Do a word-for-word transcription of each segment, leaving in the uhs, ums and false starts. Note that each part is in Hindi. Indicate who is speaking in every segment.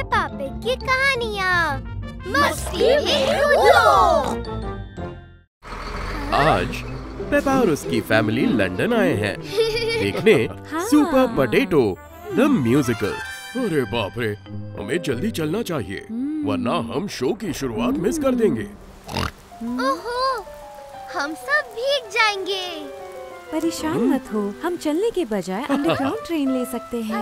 Speaker 1: पेप्पा पिग की कहानियाँ। मस्ती में कूदो।
Speaker 2: आज पेप्पा और उसकी फैमिली लंदन आए हैं देखने
Speaker 3: हाँ।
Speaker 2: Super potato the musical. अरे बाप रे, हमें जल्दी चलना चाहिए वरना हम शो की शुरुआत मिस कर देंगे।
Speaker 1: ओहो, हम सब भीग जाएंगे।
Speaker 3: परेशान मत हो, हम चलने के बजाय अंडरग्राउंड ट्रेन ले सकते हैं।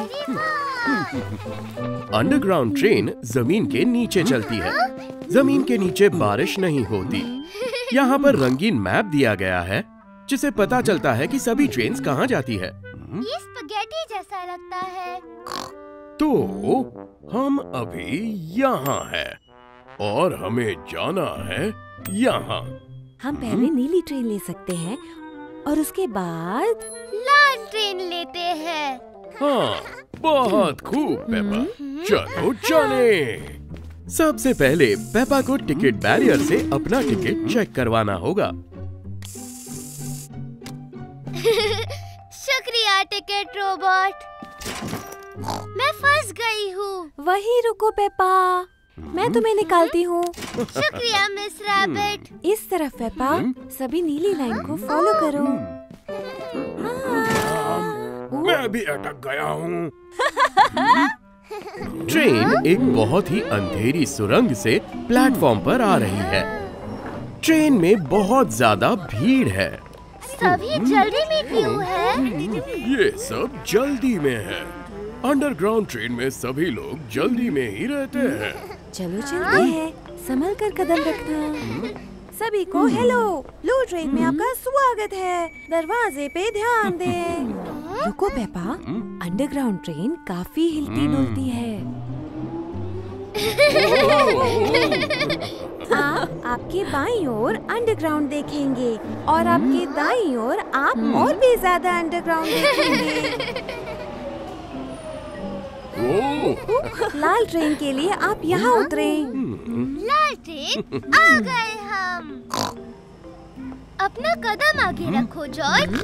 Speaker 2: अंडरग्राउंड ट्रेन जमीन के नीचे चलती है। जमीन के नीचे बारिश नहीं होती। यहाँ पर रंगीन मैप दिया गया है जिसे पता चलता है कि सभी ट्रेन्स कहाँ जाती है।
Speaker 1: ये स्पगेटी जैसा लगता है।
Speaker 2: तो हम अभी यहाँ हैं और हमें जाना है यहाँ।
Speaker 3: हम पहले नीली ट्रेन ले सकते हैं और उसके बाद
Speaker 1: लाल ट्रेन लेते हैं।
Speaker 2: हाँ, बहुत खूब पेप्पा, चलो चले। सबसे पहले पेप्पा को टिकट बैरियर से अपना टिकट चेक करवाना होगा।
Speaker 1: शुक्रिया टिकट रोबोट। मैं फंस गई हूँ।
Speaker 3: वही रुको पेप्पा, मैं तुम्हें निकालती हूँ।
Speaker 1: शुक्रिया मिस रैबिट।
Speaker 3: इस तरफ पेप्पा, सभी नीली लाइन को फॉलो करो।
Speaker 2: मैं भी अटक गया हूँ। ट्रेन एक बहुत ही अंधेरी सुरंग से प्लेटफॉर्म पर आ रही है। ट्रेन में बहुत ज्यादा भीड़ है।
Speaker 1: सभी जल्दी में क्यों है?
Speaker 2: ये सब जल्दी में है। अंडरग्राउंड ट्रेन में सभी लोग जल्दी में ही रहते हैं।
Speaker 3: चलो चलते हैं, संभल कर कदम रखना। सभी को हेलो, ब्लू ट्रेन में आपका स्वागत है। दरवाजे पे ध्यान दें। रुको पेप्पा, अंडरग्राउंड ट्रेन काफी हिलती डुलती है। आप आपके बाईं ओर अंडरग्राउंड देखेंगे और आपके दाईं ओर आप और भी ज्यादा अंडरग्राउंड देखेंगे। लाल ट्रेन के लिए आप यहाँ उतरे।
Speaker 1: लाल ट्रेन, आ गए हम। अपना कदम आगे रखो जॉर्ज।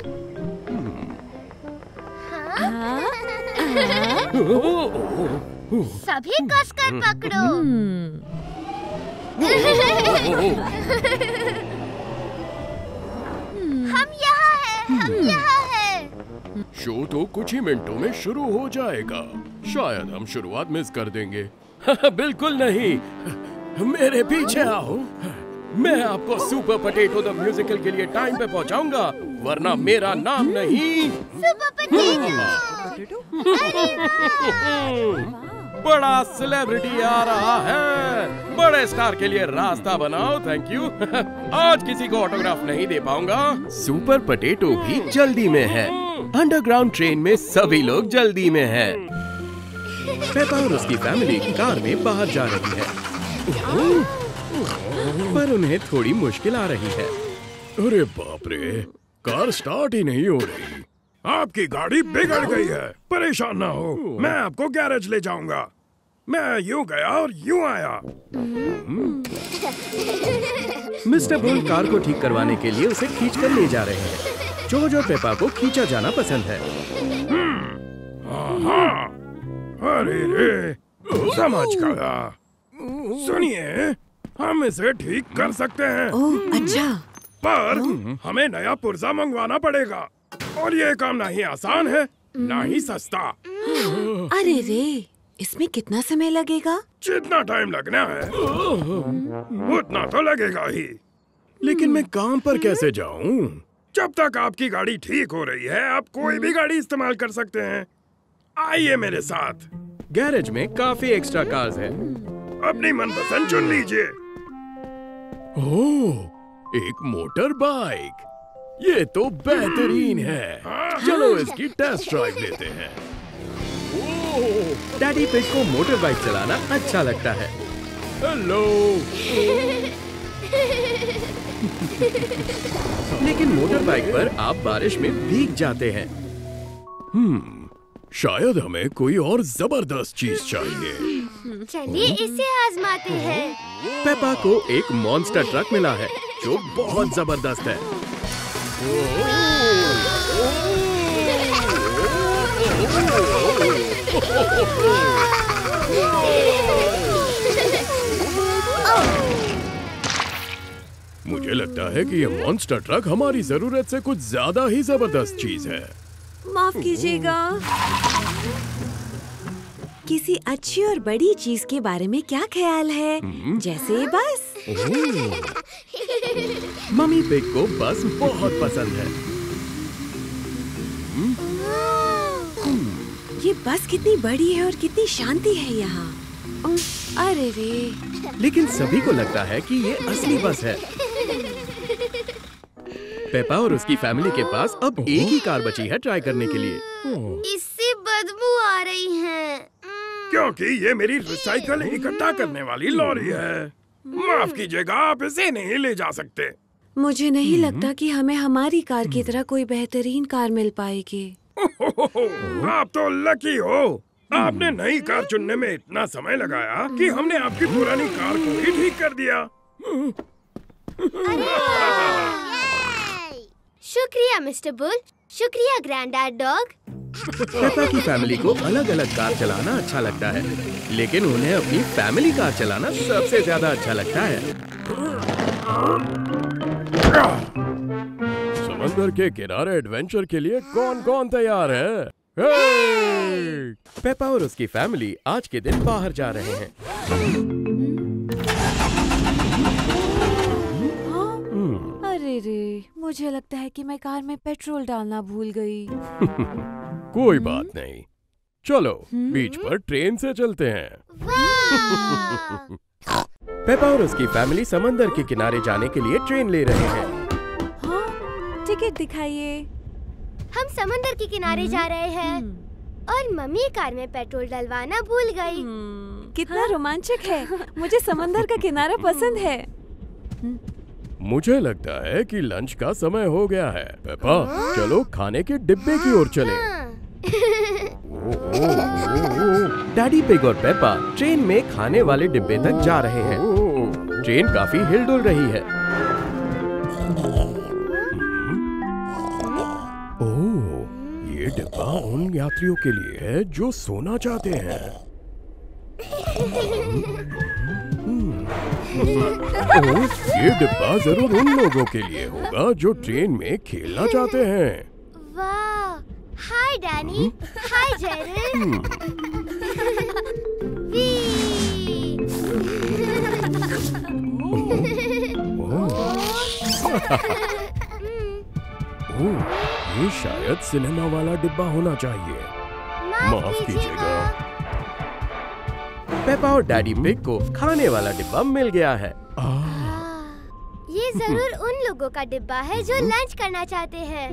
Speaker 1: हाँ?
Speaker 3: हाँ?
Speaker 1: सभी कसकर पकड़ो। हम यहाँ हैं, हम यहाँ हैं।
Speaker 2: शो तो कुछ ही मिनटों में शुरू हो जाएगा। शायद हम शुरुआत मिस कर देंगे। बिल्कुल नहीं, मेरे पीछे आओ। मैं आपको सुपर पटेटो द म्यूजिकल के लिए टाइम पे पहुंचाऊंगा, वरना मेरा नाम नहीं।
Speaker 1: Super potato.
Speaker 2: बड़ा सेलिब्रिटी आ रहा है। बड़े स्टार के लिए रास्ता बनाओ। Thank you. आज किसी को ऑटोग्राफ नहीं दे पाऊंगा। सुपर पटेटो भी जल्दी में है। अंडरग्राउंड ट्रेन में सभी लोग जल्दी में हैं। पेप्पा और उसकी फैमिली कार में बाहर जा रही है, पर उन्हें थोड़ी मुश्किल आ रही है। अरे बाप रे, कार स्टार्ट ही नहीं हो रही।
Speaker 4: आपकी गाड़ी बिगड़ गई है। परेशान ना हो, मैं आपको गैरेज ले जाऊंगा। मैं यूं गया और यूं आया।
Speaker 2: मिस्टर बुल कार को ठीक करवाने के लिए उसे खींचकर ले जा रहे हैं। जॉर्ज और पेप्पा को खींचा जाना पसंद है।
Speaker 4: हाँ, अरे रे, समझ गया। सुनिए, हम इसे ठीक कर सकते हैं।
Speaker 3: ओह, अच्छा।
Speaker 4: पर हमें नया पुर्जा मंगवाना पड़ेगा और ये काम ना ही आसान है ना ही सस्ता।
Speaker 3: अरे रे, इसमें कितना समय लगेगा?
Speaker 4: जितना टाइम लगना है उतना तो लगेगा ही।
Speaker 2: लेकिन मैं काम पर कैसे जाऊं?
Speaker 4: जब तक आपकी गाड़ी ठीक हो रही है, आप कोई भी गाड़ी इस्तेमाल कर सकते हैं। आइए मेरे साथ।
Speaker 2: गैरेज में काफी एक्स्ट्रा कार्स हैं।
Speaker 4: अपनी मनपसंद चुन लीजिए।
Speaker 2: ओह, एक मोटर बाइक। ये तो बेहतरीन है। चलो इसकी टेस्ट ड्राइव लेते हैं। ओह, डैडी पिग को मोटर बाइक चलाना अच्छा लगता है। हेलो। लेकिन मोटर बाइक पर आप बारिश में भीग जाते हैं। हम्म, शायद हमें कोई और जबरदस्त चीज चाहिए।
Speaker 1: चलिए इसे आजमाते हैं।
Speaker 2: पेप्पा को एक मॉन्स्टर ट्रक मिला है जो बहुत जबरदस्त है।
Speaker 4: लगता है कि ये मॉन्स्टर ट्रक हमारी जरूरत से कुछ ज्यादा ही जबरदस्त चीज है।
Speaker 3: माफ कीजिएगा। किसी अच्छी और बड़ी चीज के बारे में क्या ख्याल है? जैसे बस।
Speaker 2: मम्मी पिग को बस बहुत पसंद है।
Speaker 3: ये बस कितनी बड़ी है और कितनी शांति है यहाँ। अरे रे।
Speaker 2: लेकिन सभी को लगता है कि ये असली बस है। पेपा और उसकी फैमिली के पास अब एक ही कार बची है ट्राई करने के लिए।
Speaker 1: इससे बदबू आ रही है।
Speaker 4: क्योंकि ये मेरी रिसाइकल इकट्ठा करने वाली लॉरी है। माफ कीजिएगा, आप इसे नहीं ले जा सकते।
Speaker 3: मुझे नहीं लगता कि हमें हमारी कार की तरह कोई बेहतरीन कार मिल पाएगी।
Speaker 4: आप तो लकी हो। आपने नई कार चुनने में इतना समय लगाया कि हमने आपकी पुरानी कार को ही ठीक कर दिया।
Speaker 1: शुक्रिया मिस्टर बुल, शुक्रिया ग्रैंडडैड डॉग।
Speaker 2: पेपा की फैमिली को अलग अलग कार चलाना अच्छा लगता है, लेकिन उन्हें अपनी फैमिली कार चलाना सबसे ज्यादा अच्छा लगता है।
Speaker 4: समंदर के किनारे एडवेंचर के लिए कौन कौन तैयार है?
Speaker 2: पेपा और उसकी फैमिली आज के दिन बाहर जा रहे हैं।
Speaker 3: हाँ? अरे रे, मुझे लगता है कि मैं कार में पेट्रोल डालना भूल गई।
Speaker 4: कोई बात नहीं, चलो बीच पर ट्रेन से चलते हैं।
Speaker 2: पेपा और उसकी फैमिली समंदर के किनारे जाने के लिए ट्रेन ले रहे हैं।
Speaker 3: हाँ? टिकट दिखाइए।
Speaker 1: हम समंदर के किनारे जा रहे हैं और मम्मी कार में पेट्रोल डलवाना भूल गई।
Speaker 3: कितना हाँ? रोमांचक है। मुझे समंदर का किनारा पसंद है।
Speaker 4: मुझे लगता है कि लंच का समय हो गया है। पेपा, चलो खाने के डिब्बे की ओर चलें।
Speaker 2: डैडी पिग और पेपा ट्रेन में खाने वाले डिब्बे तक जा रहे हैं। ट्रेन काफी हिलडुल रही है।
Speaker 4: ओह, ये डिब्बा उन यात्रियों के लिए है जो सोना चाहते हैं। ओह, ये डिब्बा जरूर उन लोगों के लिए होगा जो ट्रेन में खेलना चाहते हैं।
Speaker 1: वाह, हाय डैनी, हाय जेरन।
Speaker 4: ओह, ये शायद सिनेमा वाला डिब्बा होना चाहिए। माफ कीजिएगा।
Speaker 2: पेपा और डैडी पिग को खाने वाला डिब्बा मिल गया है।
Speaker 1: ये जरूर उन लोगों का डिब्बा है जो लंच करना चाहते हैं।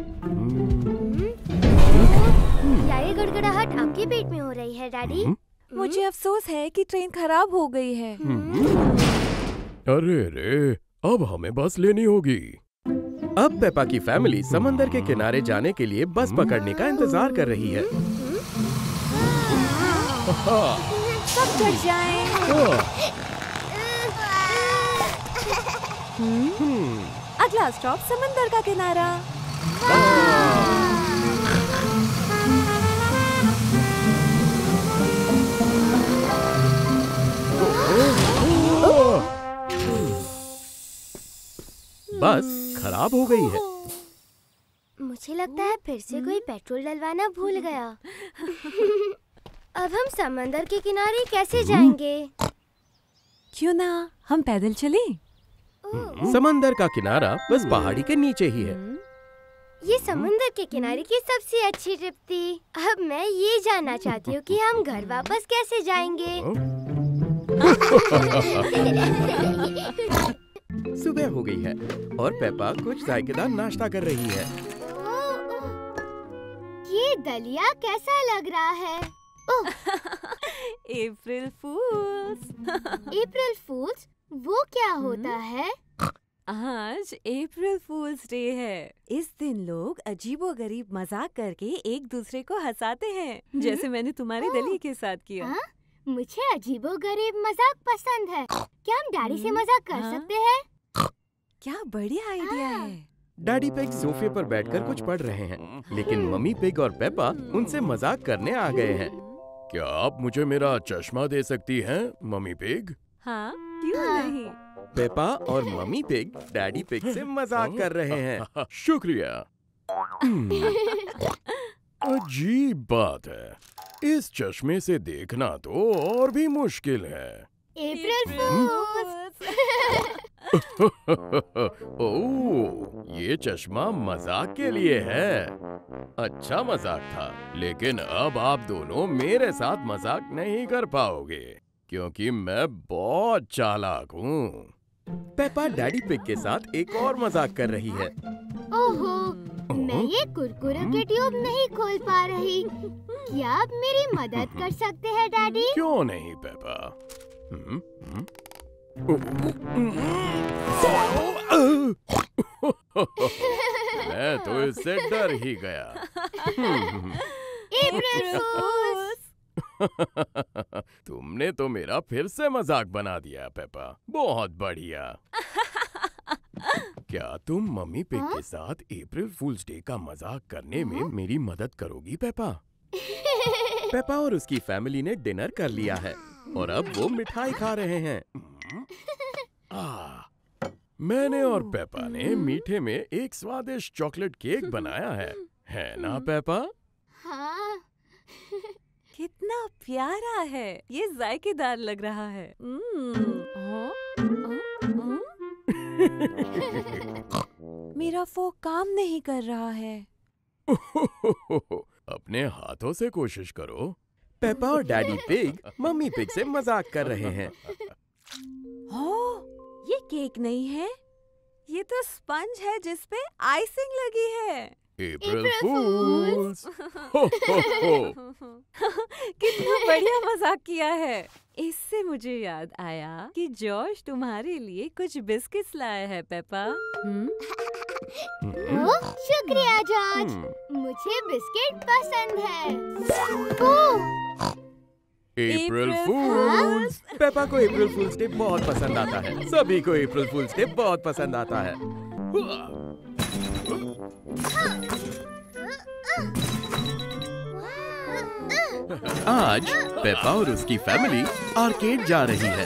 Speaker 1: क्या ये गड़गड़ाहट आपके पेट में हो रही है डैडी?
Speaker 3: मुझे अफसोस है कि ट्रेन खराब हो गई है।
Speaker 4: अरे रे, अब हमें बस लेनी होगी।
Speaker 2: अब पेपा की फैमिली समंदर के किनारे जाने के लिए बस पकड़ने का इंतजार कर रही है।
Speaker 3: सब चढ़ जाएं। अगला स्टॉप समंदर का किनारा।
Speaker 2: बस खराब हो गई है।
Speaker 1: मुझे लगता है फिर से कोई पेट्रोल डलवाना भूल गया। अब हम समंदर के किनारे कैसे जाएंगे?
Speaker 3: क्यों ना हम पैदल चले?
Speaker 2: समंदर का किनारा बस पहाड़ी के नीचे ही है।
Speaker 1: ये समंदर के किनारे की सबसे अच्छी ट्रिप थी। अब मैं ये जानना चाहती हूँ कि हम घर वापस कैसे जाएंगे।
Speaker 2: सुबह हो गई है और पेपा कुछ जायकेदार नाश्ता कर रही है।
Speaker 1: ये दलिया कैसा लग रहा है?
Speaker 3: अप्रैल फूल्स।
Speaker 1: अप्रैल फूल्स वो क्या होता है?
Speaker 3: आज अप्रैल फूल्स डे है। इस दिन लोग अजीबोगरीब मजाक करके एक दूसरे को हंसाते हैं, जैसे मैंने तुम्हारे दलिया के साथ किया।
Speaker 1: आ? मुझे अजीबोगरीब मजाक पसंद है। क्या हम डैडी से मजाक कर
Speaker 3: हाँ?
Speaker 1: सकते हैं?
Speaker 3: क्या बढ़िया आइडिया है।
Speaker 2: डैडी पिग सोफे पर बैठकर कुछ पढ़ रहे हैं, लेकिन मम्मी पिग और पेपा उनसे मजाक करने आ गए हैं।
Speaker 4: क्या आप मुझे मेरा चश्मा दे सकती हैं, मम्मी पिग?
Speaker 3: हाँ, क्यों नहीं?
Speaker 2: पेपा और मम्मी पिग डैडी पिग से मजाक कर रहे हैं। शुक्रिया। अजीब बात है, इस चश्मे से देखना तो और भी मुश्किल है।
Speaker 1: अप्रैल फूल्स।
Speaker 2: ओह, ये चश्मा मजाक के लिए है। अच्छा मजाक था, लेकिन अब आप दोनों मेरे साथ मजाक नहीं कर पाओगे क्योंकि मैं बहुत चालाक हूँ। पेपा डैडी पिग के साथ एक और मजाक कर रही है।
Speaker 1: ओहो, मैं ये कुरकुरे के ट्यूब नहीं खोल पा रही। क्या आप मेरी मदद कर सकते हैं डैडी?
Speaker 2: क्यों नहीं पेपा? हम्म, हम्म। मैं तो इससे डर ही गया।
Speaker 1: अप्रैल फूल्स।
Speaker 2: तुमने तो मेरा फिर से मजाक बना दिया पेपा, बहुत बढ़िया। क्या तुम मम्मी पिग के साथ अप्रैल फूल्स डे का मजाक करने में मेरी मदद करोगी पेपा? पेपा और उसकी फैमिली ने डिनर कर लिया है और अब वो मिठाई खा रहे हैं। आ, मैंने और पेपा ने मीठे में एक स्वादिष्ट चॉकलेट केक बनाया है, है ना पेपा?
Speaker 1: हाँ।
Speaker 3: कितना प्यारा है, ये जायकेदार लग रहा है। मेरा फोक काम नहीं कर रहा है।
Speaker 2: अपने हाथों से कोशिश करो। पेपा और डैडी पिग मम्मी पिग से मजाक कर रहे हैं।
Speaker 3: ओह, ये केक नहीं है, ये तो स्पंज है जिस पे आइसिंग लगी है।
Speaker 2: अप्रैल फूल्स। हो हो हो।
Speaker 3: कितना बढ़िया मजाक किया है। इससे मुझे याद आया कि जॉर्ज तुम्हारे लिए कुछ बिस्किट्स लाया है पेपा। हम्म?
Speaker 1: ओह, शुक्रिया जॉर्ज, मुझे बिस्किट पसंद है। ओह,
Speaker 2: अप्रैल फूल्स। पेपा को अप्रैल फूल्स डे बहुत पसंद आता है। सभी को अप्रैल फूल्स डे बहुत पसंद आता है। आज पेपा और उसकी फैमिली आर्केड जा रही है।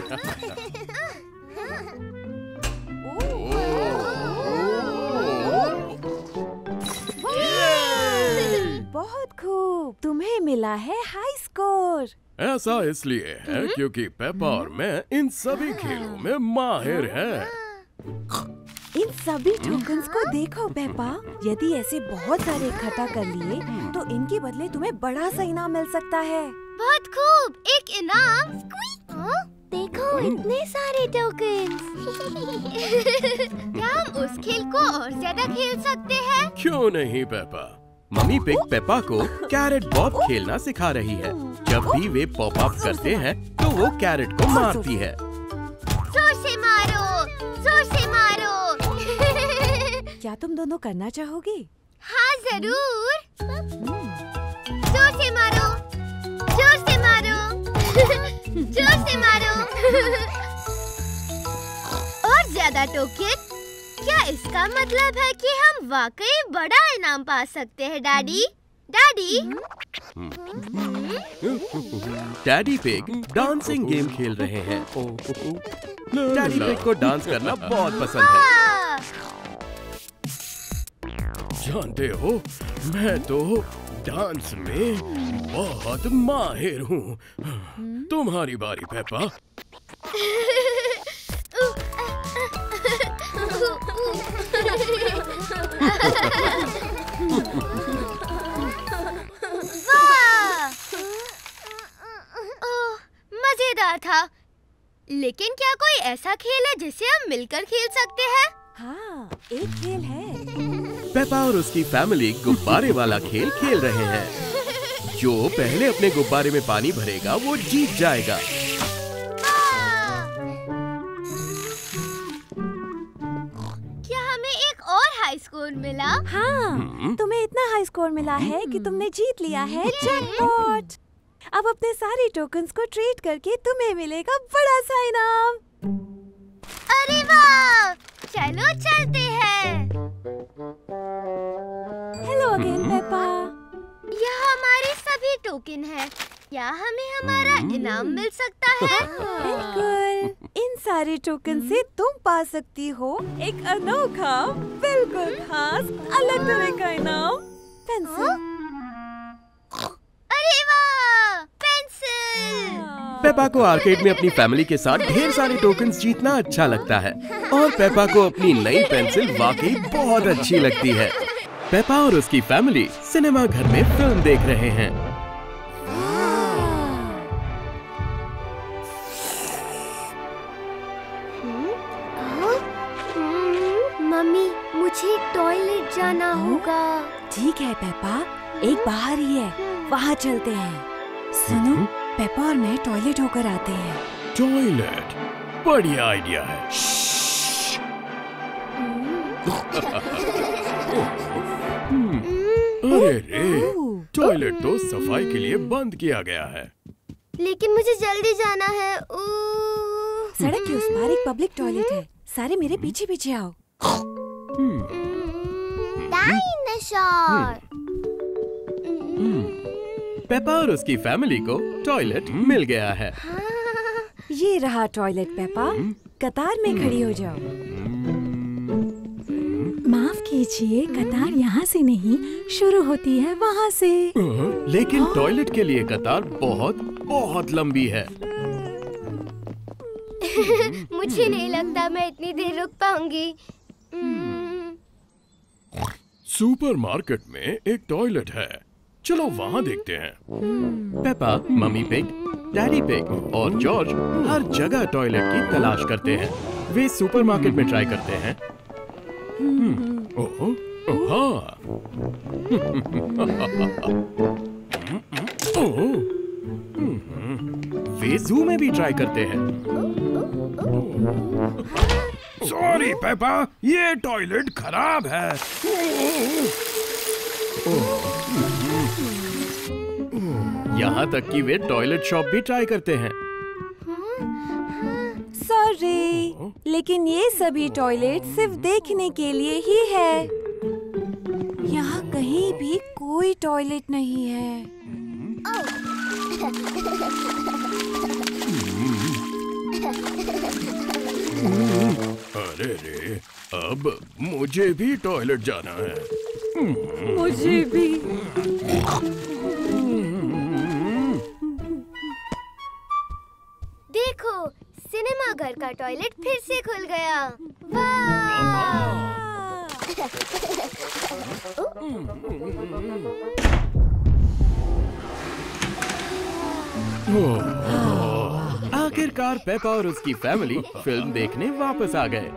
Speaker 3: बहुत खूब, तुम्हें मिला है हाई स्कोर।
Speaker 2: ऐसा इसलिए है क्योंकि पेपा और मैं इन सभी खेलों में माहिर हैं।
Speaker 3: इन सभी टोकन्स को देखो पेपा, यदि ऐसे बहुत सारे इकट्ठा कर लिए तो इनके बदले तुम्हें बड़ा सा इनाम मिल सकता है।
Speaker 1: बहुत खूब, एक इनाम। हाँ? देखो इतने सारे टोकन्स। क्या हम उस खेल को और ज्यादा खेल सकते हैं?
Speaker 2: क्यों नहीं पेपा? मम्मी पिग पेपा को कैरेट बॉब खेलना सिखा रही है। जब भी वे पॉप अप करते हैं तो वो कैरेट को मारती है।
Speaker 1: जोर से मारो, जोर से मारो।
Speaker 3: क्या तुम दोनों करना चाहोगी?
Speaker 1: हाँ जरूर। जोर से मारो, जोर से मारो, जोर से मारो। और ज्यादा टोकन। क्या इसका मतलब है कि हम वाकई बड़ा इनाम पा सकते हैं daddy? Daddy?
Speaker 2: Daddy pig dancing game खेल रहे हैं। डैडी पिग को डांस करना बहुत पसंद है। जानते हो, मैं तो डांस में बहुत माहिर हूँ। तुम्हारी बारी पेपा।
Speaker 1: वाह! ओह, मजेदार था। लेकिन क्या कोई ऐसा खेल है जिसे हम मिलकर खेल सकते हैं?
Speaker 3: हाँ, एक खेल है।
Speaker 2: पेपा और उसकी फैमिली गुब्बारे वाला खेल खेल रहे हैं। जो पहले अपने गुब्बारे में पानी भरेगा वो जीत जाएगा।
Speaker 1: क्या हमें एक और हाई स्कोर मिला?
Speaker 3: हाँ, तुम्हें इतना हाई स्कोर मिला है कि तुमने जीत लिया है जैकपॉट। अब अपने सारे टोकन्स को ट्रेड करके तुम्हें मिलेगा बड़ा सा इनाम।
Speaker 1: अरे वाह! चलो चलते हैं।
Speaker 3: Hello again Peppa.
Speaker 1: यह हमारे सभी टोकन हैं। क्या हमें हमारा इनाम मिल सकता है?
Speaker 3: बिल्कुल, इन सारे टोकन से तुम पा सकती हो एक अनोखा, बिल्कुल खास, अलग तरह का इनाम, पेंसिल।
Speaker 1: अरे वाह, पेंसिल!
Speaker 2: पेपा को आर्केड में अपनी फैमिली के साथ ढेर सारे टोकन्स जीतना अच्छा लगता है और पेपा को अपनी नई पेंसिल वाकई बहुत अच्छी लगती है। पेपा और उसकी फैमिली सिनेमा घर में फिल्म देख रहे हैं।
Speaker 1: मम्मी, मुझे टॉयलेट जाना होगा।
Speaker 3: ठीक है पेपा, एक बाहर ही है, वहाँ चलते हैं। सुनो, पेपा और मैं टॉयलेट होकर आते हैं।
Speaker 2: टॉयलेट, बढ़िया आइडिया है। अरे रे, टॉयलेट तो सफाई के लिए बंद किया गया है।
Speaker 1: लेकिन मुझे जल्दी जाना है।
Speaker 3: सड़क के उस पार एक पब्लिक टॉयलेट है, सारे मेरे पीछे पीछे आओ।
Speaker 1: डायनासोर।
Speaker 2: पेपा और उसकी फैमिली को टॉयलेट मिल गया है।
Speaker 3: ये रहा टॉयलेट पेपा, कतार में खड़ी हो जाओ।
Speaker 5: माफ कीजिए, कतार यहाँ से नहीं शुरू होती है, वहाँ से।
Speaker 2: लेकिन टॉयलेट के लिए कतार बहुत बहुत लंबी है।
Speaker 1: मुझे नहीं लगता मैं इतनी देर रुक पाऊंगी।
Speaker 2: सुपरमार्केट में एक टॉयलेट है, चलो वहाँ देखते हैं। Peppa, mummy pig, daddy pig और जॉर्ज हर जगह टॉयलेट की तलाश करते हैं। वे सुपरमार्केट में ट्राई करते हैं। ओह, हाँ। ओह, वे जू में भी ट्राई करते हैं।
Speaker 4: सॉरी पेपा, ये टॉयलेट खराब है।
Speaker 2: यहाँ तक कि वे टॉयलेट शॉप भी ट्राई करते हैं।
Speaker 3: सॉरी, लेकिन ये सभी टॉयलेट सिर्फ देखने के लिए ही है। यहाँ कहीं भी कोई टॉयलेट नहीं है।
Speaker 2: अरे रे, अब मुझे भी टॉयलेट जाना है।
Speaker 3: मुझे भी।
Speaker 1: देखो, सिनेमा घर का टॉयलेट फिर से खुल गया। वाह!
Speaker 2: आखिरकार पेपा और उसकी फैमिली फिल्म देखने वापस आ गए।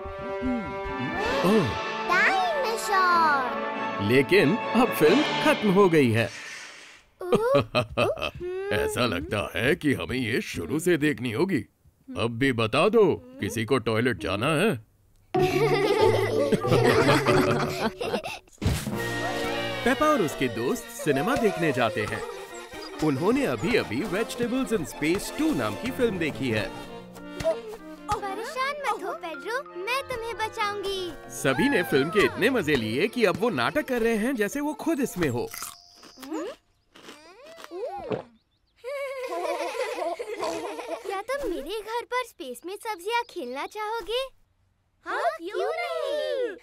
Speaker 1: डायनासोर।
Speaker 2: लेकिन अब फिल्म खत्म हो गई है। ऐसा लगता है कि हमें ये शुरू से देखनी होगी। अब भी बता दो, किसी को टॉयलेट जाना है? पेपा और उसके दोस्त सिनेमा देखने जाते हैं। उन्होंने अभी अभी वेजिटेबल्स इन स्पेस टू नाम की फिल्म देखी है।
Speaker 1: परेशान मत हो पेड्रो, मैं तुम्हें बचाऊंगी।
Speaker 2: सभी ने फिल्म के इतने मजे लिए कि अब वो नाटक कर रहे हैं जैसे वो खुद इसमें हो।
Speaker 1: क्या तुम मेरे घर पर स्पेस में सब्जियां खेलना चाहोगे? हाँ, क्यों नहीं?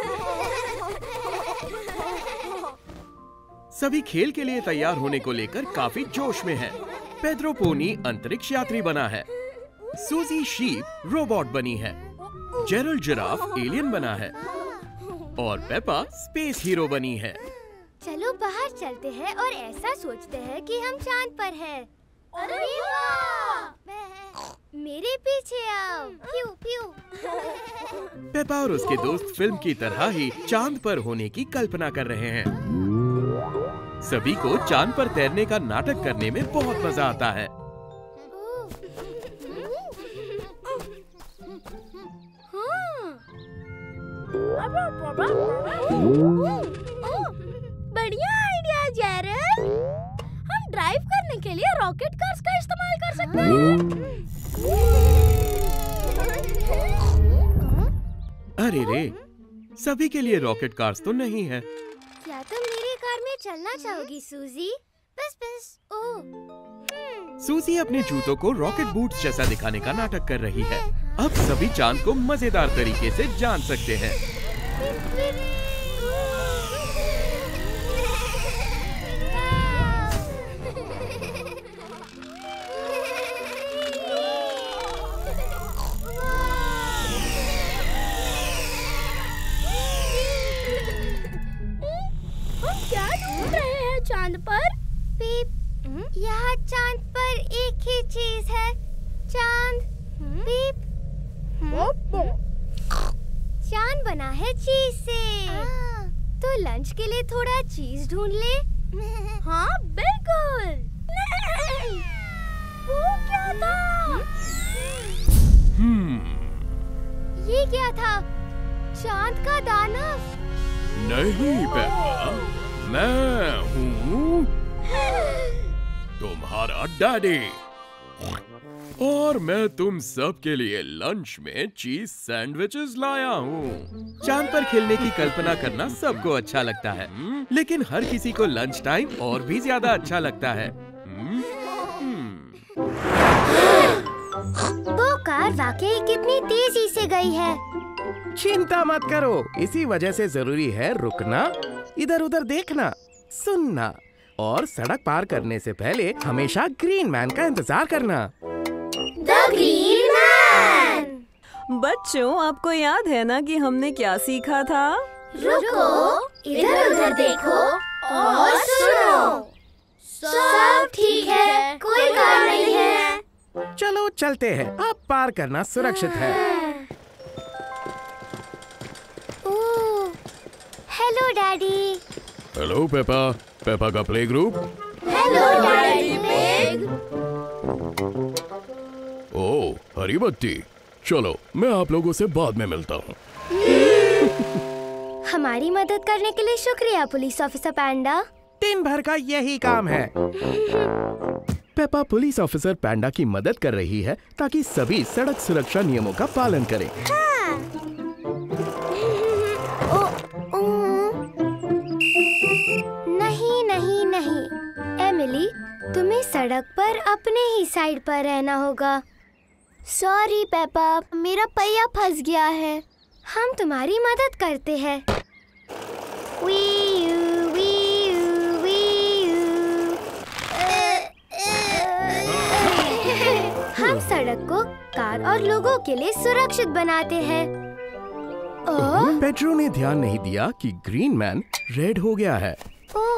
Speaker 2: सभी खेल के लिए तैयार होने को लेकर काफी जोश में है। पेड्रो पोनी अंतरिक्ष यात्री बना है, सूजी शीप रोबोट बनी है, जेरल्ड जिराफ एलियन बना है और पेपा स्पेस हीरो बनी है।
Speaker 1: चलो बाहर चलते हैं और ऐसा सोचते हैं कि हम चांद पर हैं। अरे वाह! मेरे पीछे आओ। प्यू प्यू।
Speaker 2: पेपा और उसके दोस्त फिल्म की तरह ही चांद पर होने की कल्पना कर रहे हैं। सभी को चांद पर तैरने का नाटक करने में बहुत मजा आता है।
Speaker 1: बढ़िया आइडिया जेरल। हम ड्राइव करने के लिए रॉकेट कार्स का इस्तेमाल कर सकते हैं।
Speaker 2: अरे रे, सभी के लिए रॉकेट कार्स तो नहीं है।
Speaker 1: क्या तुम मेरी कार में चलना चाहोगी सूजी? बस बस। ओ
Speaker 2: सूजी अपने जूतों को रॉकेट बूट्स जैसा दिखाने का नाटक कर रही है। अब सभी चांद को मजेदार तरीके से जान सकते हैं।
Speaker 1: क्या ढूंढ रहे हैं चांद पर? पीप, यहाँ चांद पर एक ही चीज है, चांद। पीप, चांद बना है चीज से। तो लंच के लिए थोड़ा चीज ढूंढ ले। हाँ बिल्कुल। वो क्या था?
Speaker 2: हम्म,
Speaker 1: ये क्या था? चांद का दानव?
Speaker 2: नहीं पेपा, मैं हूँ तुम्हारा डैडी और मैं तुम सब के लिए लंच में चीज सैंडविचेस लाया हूँ। चांद पर खेलने की कल्पना करना सबको अच्छा लगता है, लेकिन हर किसी को लंच टाइम और भी ज्यादा अच्छा लगता है।
Speaker 1: वो कार वाकई कितनी तेजी से गई है।
Speaker 6: चिंता मत करो, इसी वजह से जरूरी है रुकना, इधर उधर देखना, सुनना और सड़क पार करने से पहले हमेशा ग्रीन मैन का इंतजार करना।
Speaker 1: The green man.
Speaker 3: बच्चों, आपको याद है ना कि हमने क्या सीखा था?
Speaker 1: रुको, इधर उधर देखो और सुनो। सब ठीक है, कोई कार नहीं है।
Speaker 6: चलो चलते हैं, अब पार करना सुरक्षित है।
Speaker 1: ओह, hello daddy.
Speaker 2: Hello Peppa, Peppa का play group.
Speaker 1: Hello daddy pig.
Speaker 2: ओह, हरी बत्ती। चलो, मैं आप लोगों से बाद में मिलता हूँ।
Speaker 1: हमारी मदद करने के लिए शुक्रिया पुलिस ऑफिसर पैंडा।
Speaker 6: दिन भर का यही काम है।
Speaker 2: पेपा पुलिस ऑफिसर पैंडा की मदद कर रही है ताकि सभी सड़क सुरक्षा नियमों का पालन करें।
Speaker 1: हाँ। ओ, ओ, नहीं नहीं नहीं एमिली, तुम्हें सड़क पर अपने ही साइड पर रहना होगा। सॉरी पेपा, मेरा पहिया फंस गया है। हम तुम्हारी मदद करते हैं। Wee woo, wee woo, wee woo. हम सड़क को कार और लोगों के लिए सुरक्षित बनाते हैं। ओह,
Speaker 2: पेड्रो ने ध्यान नहीं दिया कि ग्रीन मैन रेड हो गया है।
Speaker 1: ओह,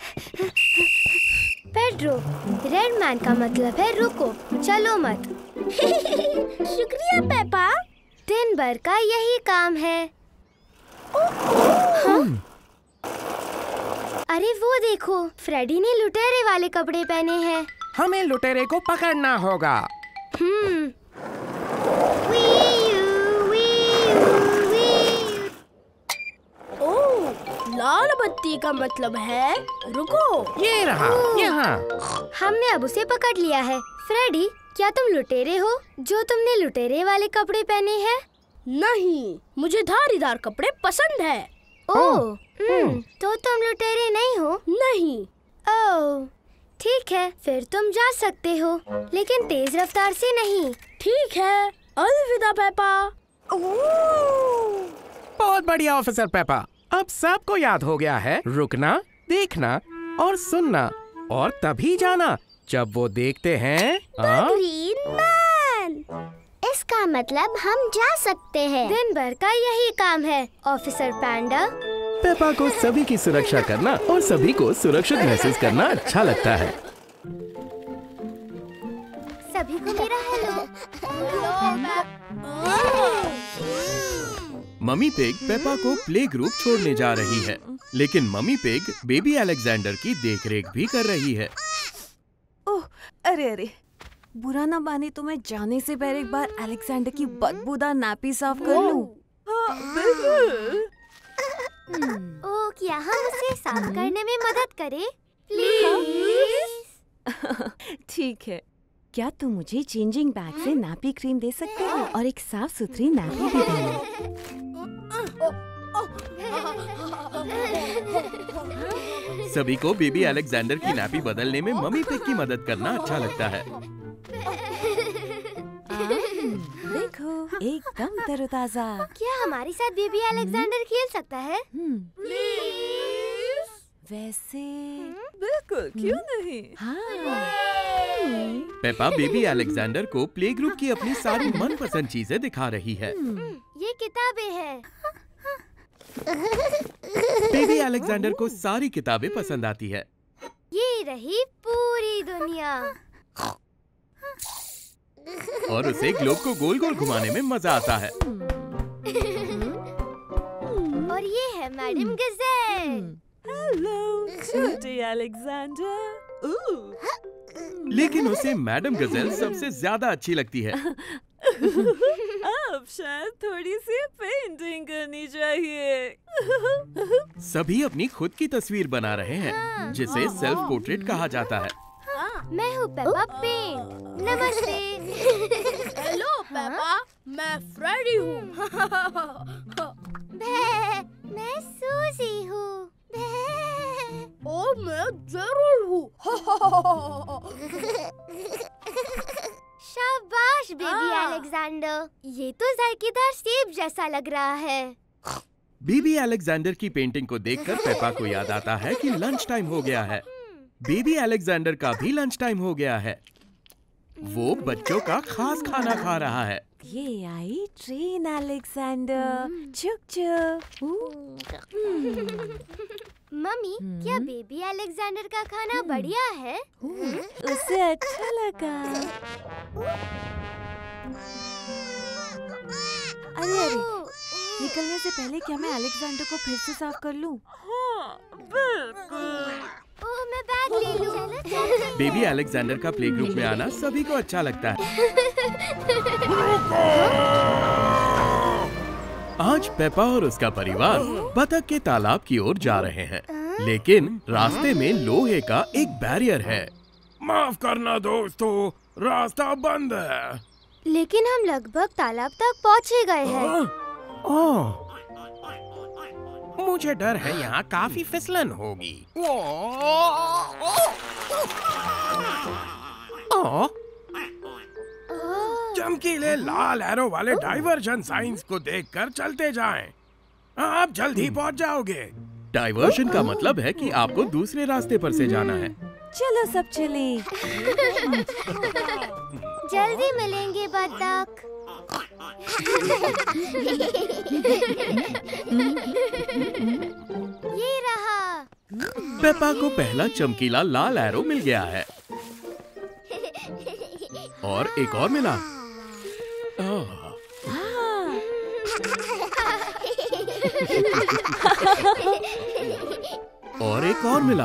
Speaker 1: पेड्रो, रेड मैन का मतलब है रुको, चलो मत। शुक्रिया पेपा, दिन भर का यही काम है। हाँ? अरे वो देखो, फ्रेडी ने लुटेरे वाले कपड़े पहने हैं।
Speaker 6: हमें लुटेरे को पकड़ना होगा।
Speaker 1: हम्म। Wee woo, wee woo, wee woo. ओह, लाल बत्ती का मतलब है रुको।
Speaker 6: ये रहा, यहाँ।
Speaker 1: हमने अब उसे पकड़ लिया है। फ्रेडी, क्या तुम लुटेरे हो जो तुमने लुटेरे वाले कपड़े पहने हैं?
Speaker 7: नहीं, मुझे धारीदार कपड़े पसंद है।
Speaker 1: ओह, हम्म, तो तुम लुटेरे नहीं हो?
Speaker 7: नहीं।
Speaker 1: ओह, ठीक है, फिर तुम जा सकते हो, लेकिन तेज रफ्तार से नहीं।
Speaker 7: ठीक है, अलविदा पेपा।
Speaker 6: बहुत बढ़िया ऑफिसर पेपा, अब सबको याद हो गया है रुकना, देखना और सुनना, और तभी जाना जब वो देखते हैं।
Speaker 1: ग्रीन मैन, इसका मतलब हम जा सकते हैं। दिन भर का यही काम है ऑफिसर पैंडा।
Speaker 2: पेपा को सभी की सुरक्षा करना और सभी को सुरक्षित महसूस करना अच्छा लगता है।
Speaker 1: सभी को मेरा हेलो।
Speaker 2: मम्मी पिग पेपा को प्ले ग्रुप छोड़ने जा रही है, लेकिन मम्मी पिग बेबी अलेक्जेंडर की देखरेख भी कर रही है।
Speaker 3: ओह, अरे अरे, बुरा ना माने तो मैं जाने से पहले एक बार अलेक्जेंडर की बदबूदार नापी साफ कर लूं। हाँ, बिल्कुल।
Speaker 1: ओह, क्या हम उसे साफ करने में मदद करें? प्लीज।
Speaker 3: ठीक है, क्या तुम मुझे चेंजिंग बैग से नापी क्रीम दे सकते हो और एक साफ सुथरी नापी भी देना?
Speaker 2: सभी को बेबी अलेक्जेंडर की नैपी बदलने में मम्मी पिग की मदद करना अच्छा लगता है।
Speaker 3: देखो, एकदम तरोताजा।
Speaker 1: क्या हमारे साथ बेबी अलेक्जेंडर खेल सकता है?
Speaker 3: वैसे बिल्कुल, क्यों नहीं? हाँ।
Speaker 2: पेपा बेबी अलेक्जेंडर को प्ले ग्रुप की अपनी सारी मनपसंद चीजें दिखा रही है।
Speaker 1: ये किताबें हैं।
Speaker 2: बेबी अलेक्जेंडर को सारी किताबें पसंद आती है।
Speaker 1: ये रही पूरी दुनिया।
Speaker 2: और उसे ग्लोब को गोल गोल घुमाने में मजा आता है।
Speaker 1: और ये है मैडम गजेल।
Speaker 3: हेलो छोटे अलेक्जेंडर।
Speaker 2: लेकिन उसे मैडम गजेल सबसे ज्यादा अच्छी लगती है।
Speaker 3: अब शायद थोड़ी सी पेंटिंग करनी चाहिए।
Speaker 2: सभी अपनी खुद की तस्वीर बना रहे हैं, जिसे सेल्फ पोर्ट्रेट कहा जाता है।
Speaker 1: मैं हूँ पेपा पिग। नमस्ते।
Speaker 7: हेलो पेपा, मैं फ्रेडी हूँ।
Speaker 1: मैं सूजी हूँ।
Speaker 7: और मैं जरूर हूँ।
Speaker 1: शाबाश बेबी अलेक्जेंडर, ये तो जायकेदार सेब जैसा लग रहा है।
Speaker 2: बेबी अलेक्जेंडर की पेंटिंग को देखकर पेपा को याद आता है कि लंच टाइम हो गया है। बेबी अलेक्जेंडर का भी लंच टाइम हो गया है। वो बच्चों का खास खाना खा रहा है।
Speaker 3: ये आई ट्रेन अलेक्जेंडर। चुक चुक।
Speaker 1: मम्मी, क्या बेबी अलेक्जेंडर का खाना बढ़िया है?
Speaker 3: उसे अच्छा लगा। अरे अरे, निकलने से पहले क्या मैं अलेक्जेंडर को फिर से साफ कर लूं? हाँ, बिल्कुल।
Speaker 1: ओह, मैं बैग ले लूं।
Speaker 2: बेबी अलेक्जेंडर का प्ले ग्रुप में आना सभी को अच्छा लगता है। आज पेपा और उसका परिवार बतख के तालाब की ओर जा रहे हैं, लेकिन रास्ते में लोहे का एक बैरियर है।
Speaker 4: माफ करना दोस्तों, रास्ता बंद है।
Speaker 1: लेकिन हम लगभग तालाब तक पहुँचे गए हैं।
Speaker 6: ओह, मुझे डर है यहाँ काफी फिसलन होगी। ओह,
Speaker 4: चमकीले लाल एरो वाले डाइवर्जन साइंस को देखकर चलते जाएं। आप जल्दी पहुंच जाओगे।
Speaker 2: डाइवर्शन का मतलब है कि आपको दूसरे रास्ते पर से जाना है।
Speaker 3: चलो सब चले।
Speaker 1: जल्दी मिलेंगे बतख। ये रहा।
Speaker 2: पेपा को पहला चमकीला लाल एरो मिल गया है और एक और मिला। और एक और मिला।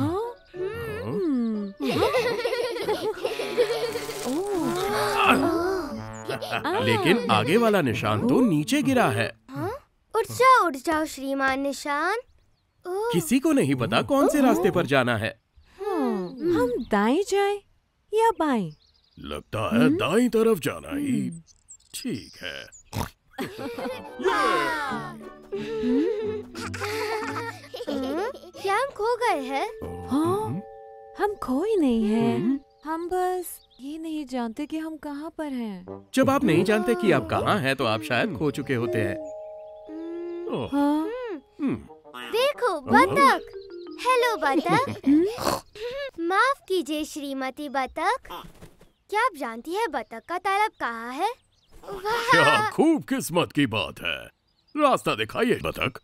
Speaker 2: लेकिन आगे वाला निशान तो नीचे गिरा है।
Speaker 1: उठ जाओ उठ जाओ श्रीमान निशान।
Speaker 2: किसी को नहीं पता कौन से रास्ते पर जाना है।
Speaker 3: हम दाएं जाएं या बाएं?
Speaker 4: लगता है दाईं तरफ जाना ही ठीक है।
Speaker 1: क्या हम खो गए हैं?
Speaker 3: हाँ, हम खोए नहीं हैं। हम बस ये नहीं जानते कि हम कहाँ पर हैं।
Speaker 2: जब आप नहीं जानते कि आप कहाँ हैं, तो आप शायद खो चुके होते हैं।
Speaker 3: हाँ?
Speaker 1: देखो बतख। हेलो बतख। माफ कीजिए श्रीमती बतख। क्या आप जानती है बतख का तालाब कहाँ है?
Speaker 4: क्या खूब किस्मत की बात है। रास्ता दिखाइए बतख।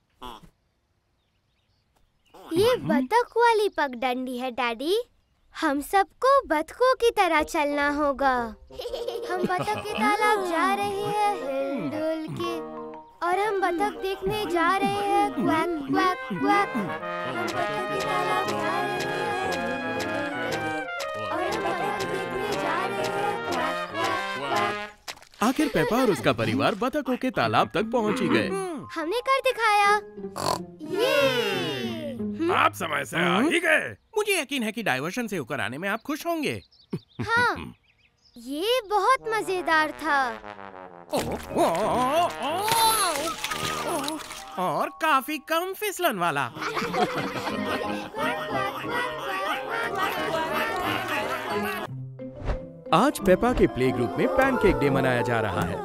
Speaker 1: ये बतख वाली पगडंडी है डैडी। हम सबको बतखों की तरह चलना होगा। हम बतख के तालाब जा रहे हैं हिल डुल के, और हम बतख देखने जा रहे हैं क्वैक क्वैक क्वैक। हम बतख के तालाब जा रहे हैं और हम बतख देखने जा रहे हैं क्वैक क्वैक क्वैक।
Speaker 2: आखिर पेपा और उसका परिवार बतखों के तालाब तक पहुंच ही गए।
Speaker 1: हमने कर दिखाया। ये
Speaker 4: आप समय से आ ही गए।
Speaker 6: मुझे यकीन है कि डाइवर्शन से होकर आने में आप खुश होंगे।
Speaker 1: हाँ, ये बहुत मजेदार था।
Speaker 6: ओ, ओ, ओ, ओ, ओ, और काफी कम फिसलन वाला। आज पेपा के प्ले ग्रुप में पैनकेक डे मनाया जा रहा है।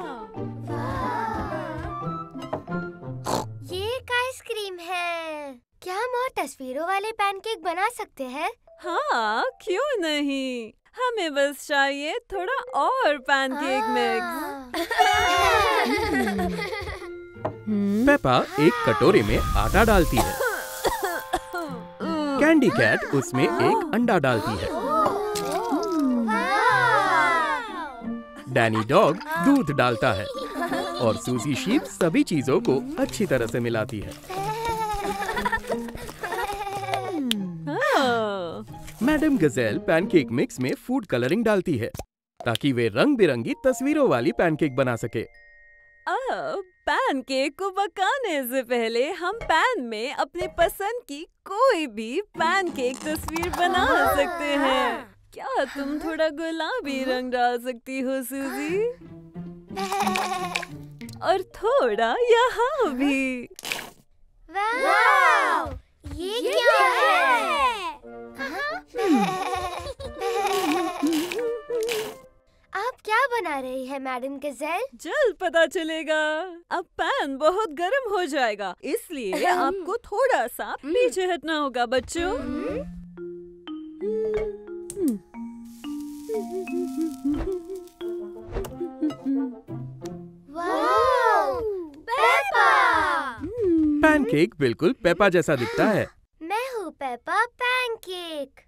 Speaker 1: ये एक आइसक्रीम है। क्या हम और तस्वीरों वाले पैनकेक बना सकते हैं?
Speaker 3: हाँ, क्यों नहीं। हमें बस चाहिए थोड़ा और पैनकेक मिक्स।
Speaker 6: पेपा एक कटोरे में आटा डालती है। कैंडी कैट उसमें एक अंडा डालती है। डैनी डॉग दूध डालता है और सूजी शीप सभी चीजों को अच्छी तरह से मिलाती है। मैडम गजेल पैनकेक मिक्स में फूड कलरिंग डालती है ताकि वे रंग बिरंगी तस्वीरों वाली पैनकेक बना सके।
Speaker 3: अब पैनकेक को पकाने से पहले हम पैन में अपने पसंद की कोई भी पैनकेक तस्वीर बना सकते हैं। क्या तुम थोड़ा गुलाबी रंग डाल सकती हो सूजी? और थोड़ा यहाँ भी।
Speaker 1: वाव! ये क्या है? आप क्या बना रही है मैडम गजेल?
Speaker 3: जल्द पता चलेगा। अब पैन बहुत गर्म हो जाएगा, इसलिए आपको थोड़ा सा पीछे हटना होगा बच्चों।
Speaker 1: वाव! पेपा!
Speaker 6: पैनकेक बिल्कुल पेपा जैसा दिखता है।
Speaker 1: मैं हूँ पेपा पैनकेक।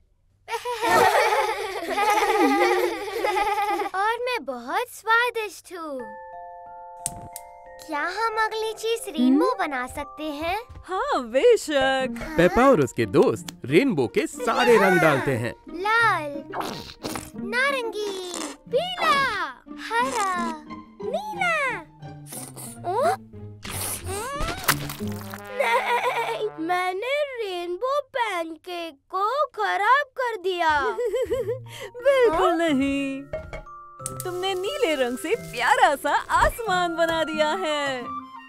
Speaker 1: और मैं बहुत स्वादिष्ट हूँ। क्या हम अगली चीज रेनबो बना सकते हैं?
Speaker 3: हाँ बेशक।
Speaker 6: पेपा और उसके दोस्त रेनबो के सारे रंग डालते हैं।
Speaker 1: लाल, नारंगी, पीला, हरा, नीला। ओ? नहीं, मैंने रेनबो पैनकेक को खराब कर दिया।
Speaker 3: बिल्कुल नहीं, तुमने नीले रंग से प्यारा सा आसमान बना दिया है।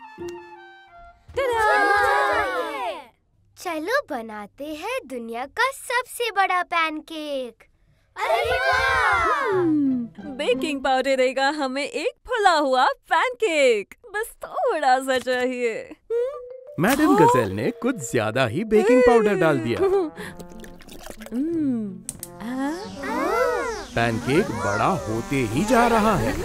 Speaker 1: चलो बनाते हैं दुनिया का सबसे बड़ा पैनकेक। अरे वाह!
Speaker 3: बेकिंग पाउडर देगा हमें एक फुला हुआ पैनकेक। बस थोड़ा सा चाहिए।
Speaker 6: मैडम गजेल ने कुछ ज्यादा ही बेकिंग पाउडर डाल दिया। पैनकेक बड़ा होते ही जा रहा है।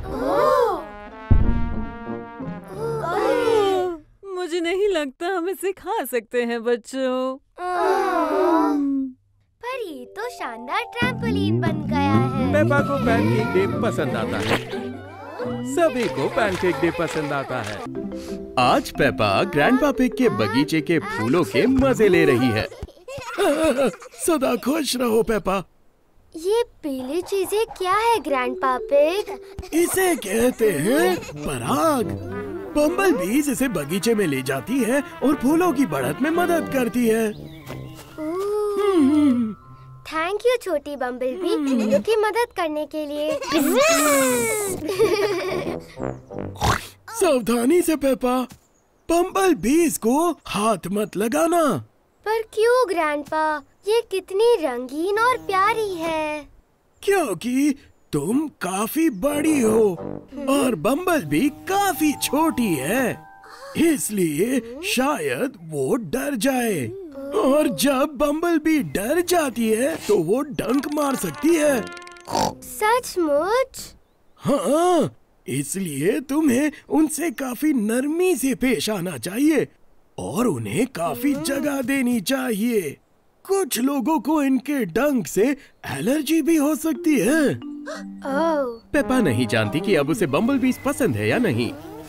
Speaker 3: मुझे नहीं लगता हम इसे खा सकते हैं बच्चों।
Speaker 1: पर ये तो शानदार ट्रैम्पोलिन बन गया है।
Speaker 6: पेपा को पैनकेक डे पसंद आता है। सभी को पैनकेक डे पसंद आता है। आज पेपा ग्रैंडपा पिग के बगीचे के फूलों के मजे ले रही है। सदा खुश रहो पेपा।
Speaker 1: ये पीली चीजें क्या है ग्रैंडपा पिग?
Speaker 2: इसे कहते हैं पराग। बम्बल बीज इसे बगीचे में ले जाती है और फूलों की बढ़त में मदद करती है।
Speaker 1: थैंक यू छोटी बम्बल बी, फूलों की मदद करने के लिए।
Speaker 2: सावधानी से पेपा, बम्बल बीज को हाथ मत लगाना।
Speaker 1: पर क्यों ग्रैंडपा? ये कितनी रंगीन और प्यारी है।
Speaker 2: क्योंकि तुम काफी बड़ी हो और बम्बल बी काफी छोटी है, इसलिए शायद वो डर जाए। और जब बम्बल बी डर जाती है तो वो डंक मार सकती है।
Speaker 1: सचमुच?
Speaker 2: हाँ, इसलिए तुम्हें उनसे काफी नरमी से पेश आना चाहिए और उन्हें काफी जगह देनी चाहिए। कुछ लोगों को इनके डंक से एलर्जी भी हो सकती है।
Speaker 1: ओह।
Speaker 6: पेपा नहीं जानती कि अब उसे बम्बल बीज पसंद है या नहीं।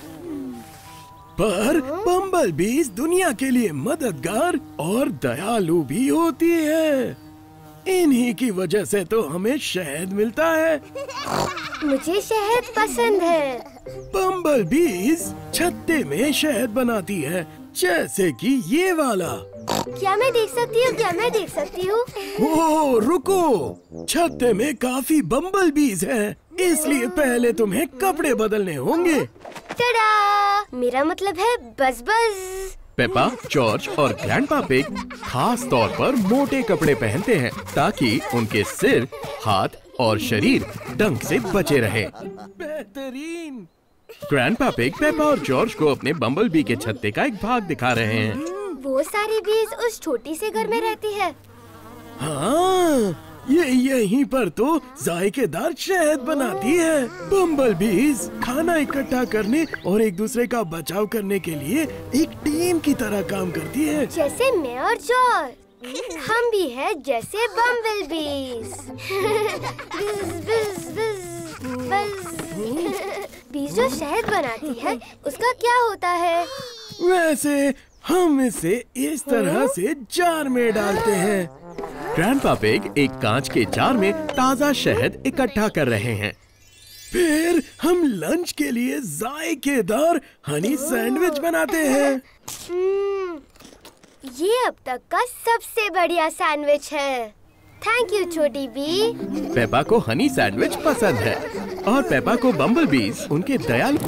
Speaker 2: पर बम्बल बीज दुनिया के लिए मददगार और दयालु भी होती है। इन्हीं की वजह से तो हमें शहद मिलता है।
Speaker 1: मुझे शहद पसंद है।
Speaker 2: बम्बल बीज छत्ते में शहद बनाती है, जैसे कि ये वाला।
Speaker 1: क्या मैं देख सकती हूँ? क्या मैं देख सकती हूँ?
Speaker 2: ओह रुको, छत्ते में काफी बम्बल बीज हैं, इसलिए पहले तुम्हें कपड़े बदलने होंगे।
Speaker 1: टडा! मेरा मतलब है बस बस।
Speaker 6: पेपा, जॉर्ज और ग्रैंडपा पिग खास तौर पर मोटे कपड़े पहनते हैं ताकि उनके सिर, हाथ और शरीर डंक से बचे रहे। बेहतरीन। ग्रैंडपा पिग पेपा और जॉर्ज को अपने बम्बल बी के छत्ते का एक भाग दिखा रहे हैं।
Speaker 1: वो सारी बीज उस छोटी से घर में रहती है।
Speaker 6: हाँ, ये यहीं पर तो जायकेदार शहद बनाती है। बम्बल बीज खाना इकट्ठा करने और एक दूसरे का बचाव करने के लिए एक टीम की तरह काम करती है।
Speaker 1: जैसे मैं और जॉर्ज, हम भी हैं जैसे बम्बल बीज। बिज, बिज, बिज, बिज। बीज जो शहद बनाती है उसका क्या होता है?
Speaker 6: वैसे हम इसे इस तरह से जार में डालते हैं। ग्रैंडपा पिग एक कांच के जार में ताजा शहद इकट्ठा कर रहे हैं। फिर हम लंच के लिए जायकेदार हनी सैंडविच बनाते हैं।
Speaker 1: हम्म, ये अब तक का सबसे बढ़िया सैंडविच है। थैंक यू छोटी बी।
Speaker 6: पेपा को हनी सैंडविच पसंद है और पेपा को बम्बल बीज उनके दयालु।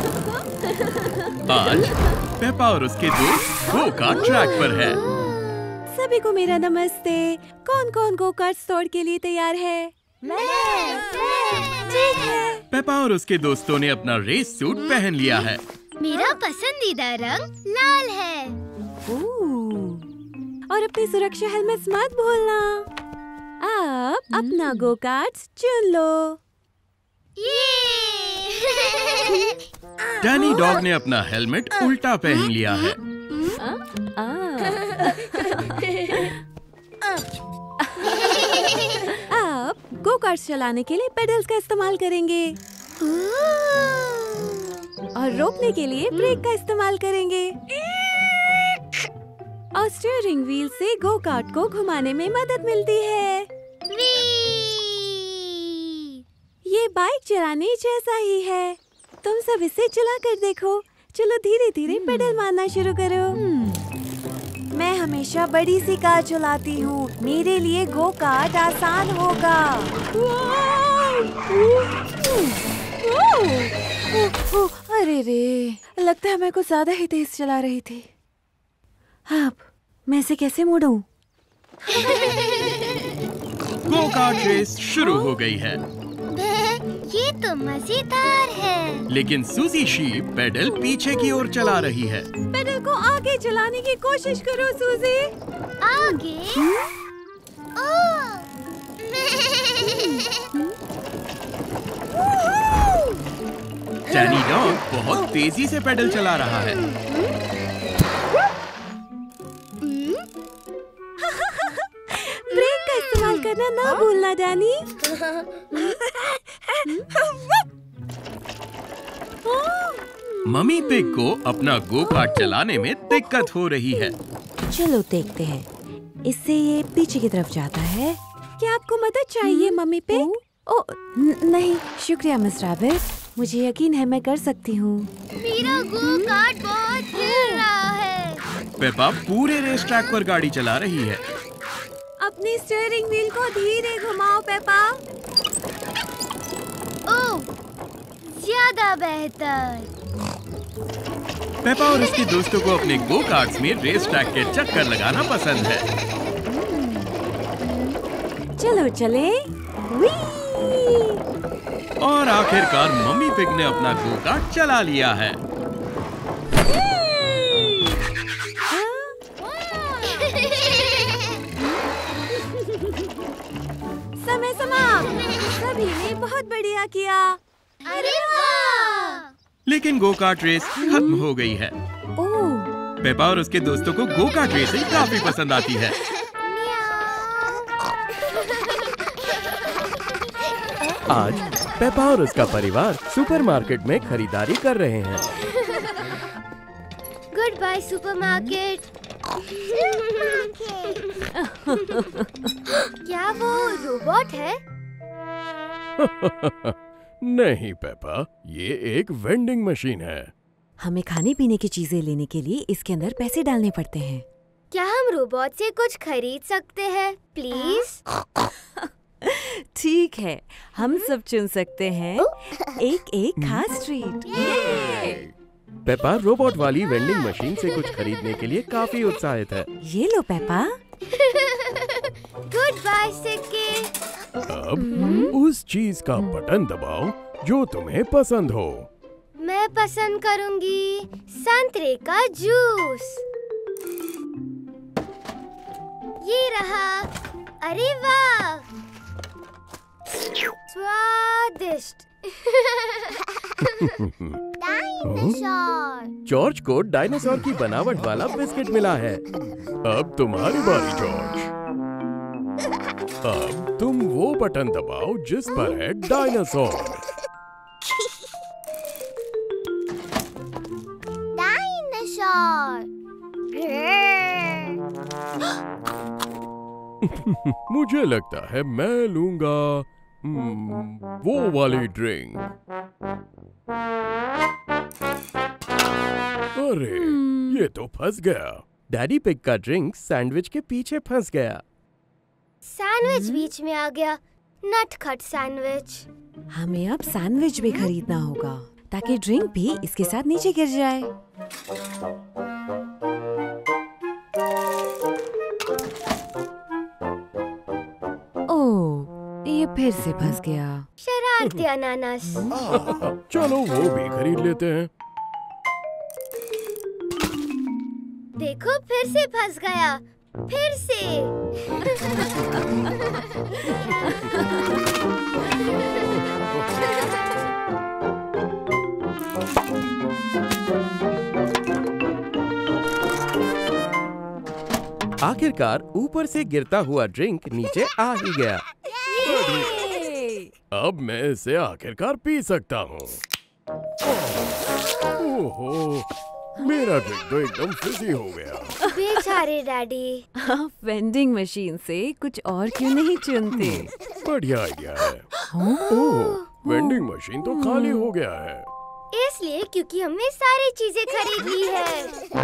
Speaker 6: आज पेपा और उसके दोस्त गो कार्ट ट्रैक पर है।
Speaker 3: सभी को मेरा नमस्ते। कौन कौन गो कार्ट्स दौड़ के लिए तैयार है?
Speaker 1: मैं,
Speaker 3: ठीक है।
Speaker 6: पेपा और उसके दोस्तों ने अपना रेस सूट पहन लिया है।
Speaker 1: मेरा पसंदीदा रंग लाल है।
Speaker 3: ओह, और अपनी सुरक्षा हेलमेट मत भूलना। अब अपना गो कार्ट्स चुन लो।
Speaker 6: डैनी डॉग ने अपना हेलमेट उल्टा पहन लिया है।
Speaker 3: आ, अब गो कार्ट्स चलाने के लिए पेडल्स का इस्तेमाल करेंगे और रोकने के लिए ब्रेक का इस्तेमाल करेंगे और स्टीयरिंग व्हील से गो कार्ट को घुमाने में मदद मिलती है। ये बाइक चलाने जैसा ही है। तुम सब इसे चला कर देखो। चलो धीरे धीरे पेडल मारना शुरू करो। मैं हमेशा बड़ी सी कार चलाती हूँ। मेरे लिए गो कार्ट आसान होगा। अरे रे, लगता है मैं कुछ ज्यादा ही तेज चला रही थी। अब मैं इसे कैसे मोड़ूं?
Speaker 6: गो कार्ट रेस शुरू हो गई है।
Speaker 1: ये तो मजेदार है।
Speaker 6: लेकिन सूजी शीप पेडल पीछे की ओर चला रही है।
Speaker 3: पेडल को आगे चलाने की कोशिश करो सूजी।
Speaker 1: आगे?
Speaker 6: डैनी डॉग बहुत तेजी से पेडल चला रहा है।
Speaker 3: ब्रेक का इस्तेमाल करना ना भूलना डैनी।
Speaker 6: मम्मी पिग को अपना गो कार्ट चलाने में दिक्कत हो रही है।
Speaker 3: चलो देखते हैं। इससे ये पीछे की तरफ जाता है। क्या आपको मदद चाहिए मम्मी पिग? ओ नहीं, शुक्रिया मिस रैबिट। मुझे यकीन है मैं कर सकती हूँ।
Speaker 1: मेरा गो कार्ट बहुत हिल रहा है।
Speaker 6: पेपा पूरे रेस ट्रैक पर गाड़ी चला रही है।
Speaker 3: अपनी स्टीयरिंग व्हील को धीरे घुमाओ पेपा।
Speaker 1: ओह, ज्यादा बेहतर।
Speaker 6: पेपा और उसके दोस्तों को अपने गो कार्ट्स में रेस ट्रैक के चक्कर लगाना पसंद है।
Speaker 3: चलो चले।
Speaker 6: और आखिरकार मम्मी पिग ने अपना गो कार्ट चला लिया है।
Speaker 3: समय समाप्त। सभी ने बहुत बढ़िया किया।
Speaker 1: अरे वाह!
Speaker 6: लेकिन गो कार्ट रेस खत्म हो गई है।
Speaker 3: ओह,
Speaker 6: पेपा और उसके दोस्तों को गो कार्ट रेसिंग काफी पसंद आती है।
Speaker 2: आज पेपा और उसका परिवार सुपरमार्केट में खरीदारी कर रहे हैं।
Speaker 1: Good bye supermarket. क्या वो रोबोट है?
Speaker 2: नहीं पेपा, ये एक वेंडिंग मशीन है।
Speaker 3: हमें खाने पीने की चीजें लेने के लिए इसके अंदर पैसे डालने पड़ते हैं।
Speaker 1: क्या हम रोबोट से कुछ खरीद सकते हैं प्लीज?
Speaker 3: ठीक है, हम सब चुन सकते हैं एक एक खास ट्रीट।
Speaker 6: पेपा रोबोट वाली वेंडिंग मशीन से कुछ खरीदने के लिए काफी उत्साहित है।
Speaker 3: ये लो पेपा।
Speaker 1: गुड बाय सिक्की।
Speaker 4: अब उस चीज का बटन दबाओ जो तुम्हें पसंद हो।
Speaker 1: मैं पसंद करूंगी संतरे का जूस। ये रहा। अरे वाह, स्वादिष्ट। डायनासोर।
Speaker 6: जॉर्ज को डायनासोर की बनावट वाला बिस्किट मिला है।
Speaker 4: अब तुम्हारी बारी जॉर्ज। अब तुम वो बटन दबाओ जिस पर है डायनासोर।
Speaker 1: डायनासोर।
Speaker 4: मुझे लगता है मैं लूंगा हम्म, वो वाली ड्रिंक। अरे ये तो फंस गया।
Speaker 6: डैडी पिग का ड्रिंक सैंडविच के पीछे फंस गया।
Speaker 1: सैंडविच बीच में आ गया। नटखट सैंडविच।
Speaker 3: हमें अब सैंडविच भी खरीदना होगा ताकि ड्रिंक भी इसके साथ नीचे गिर जाए। ओह, ये फिर से फंस गया।
Speaker 1: शरारती अनानास।
Speaker 4: चलो वो भी खरीद लेते हैं।
Speaker 1: देखो फिर से फंस गया। फिर से।
Speaker 6: आखिरकार ऊपर से गिरता हुआ ड्रिंक नीचे आ ही गया।
Speaker 4: अब मैं इसे आखिरकार पी सकता हूँ। ओहो, मेरा ड्रिंक तो एकदम फिजी हो गया।
Speaker 1: बेचारे डैडी।
Speaker 3: आप वेंडिंग मशीन से कुछ और क्यों नहीं चुनते?
Speaker 4: बढ़िया आइडिया है। ओह, वेंडिंग मशीन तो खाली हो गया है।
Speaker 1: इसलिए क्योंकि हमने सारी चीजें खरीद ली है।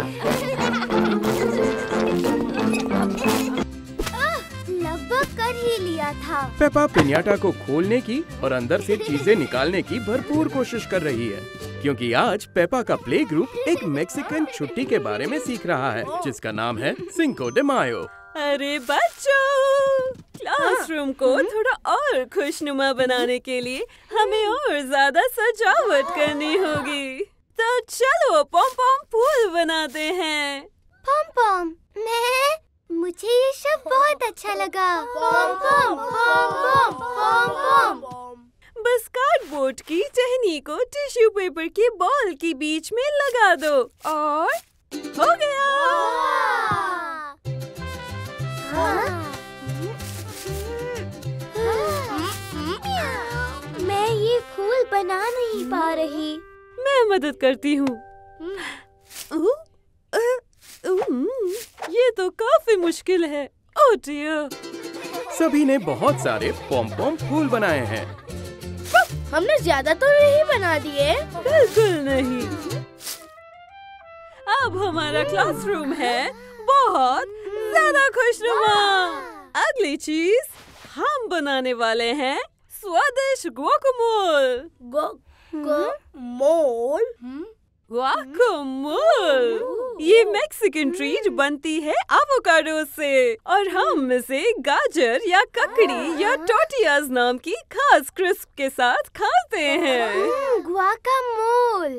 Speaker 1: आह, लगभग कर ही लिया था।
Speaker 6: पेपा पिन्याटा को खोलने की और अंदर से चीजें निकालने की भरपूर कोशिश कर रही है, क्योंकि आज पेपा का प्ले ग्रुप एक मेक्सिकन छुट्टी के बारे में सीख रहा है जिसका नाम है सिंको de Mayo।
Speaker 3: अरे बच्चों, क्लासरूम को थोड़ा और खुशनुमा बनाने के लिए हमें और ज्यादा सजावट करनी होगी। तो चलो पॉम पॉम फूल बनाते हैं।
Speaker 1: पॉम पॉम। मैं मुझे ये शब्द बहुत अच्छा लगा। पॉम पॉम पॉम पॉम पॉम पॉम।
Speaker 3: बस कार्डबोर्ड की टहनी को टिश्यू पेपर के बॉल के बीच में लगा दो और हो गया।
Speaker 1: मैं ये फूल बना नहीं पा रही।
Speaker 3: मैं मदद करती हूँ। ये तो काफी मुश्किल है। Oh dear.
Speaker 6: सभी ने बहुत सारे पॉम पॉम फूल बनाए हैं।
Speaker 7: हमने ज्यादा तो नहीं बना दिए।
Speaker 3: बिल्कुल नहीं। अब हमारा क्लासरूम है बहुत ज्यादा खुशनुमा। अगली चीज हम बनाने वाले हैं स्वादिष्ट गुआकामोल।
Speaker 7: मोल।
Speaker 3: गुआकामोल ये मैक्सिकन ट्रीट बनती है एवोकाडो से और हम इसे गाजर या ककड़ी या टोर्टियाज नाम की खास क्रिस्प के साथ खाते हैं।
Speaker 1: गुआकामोल।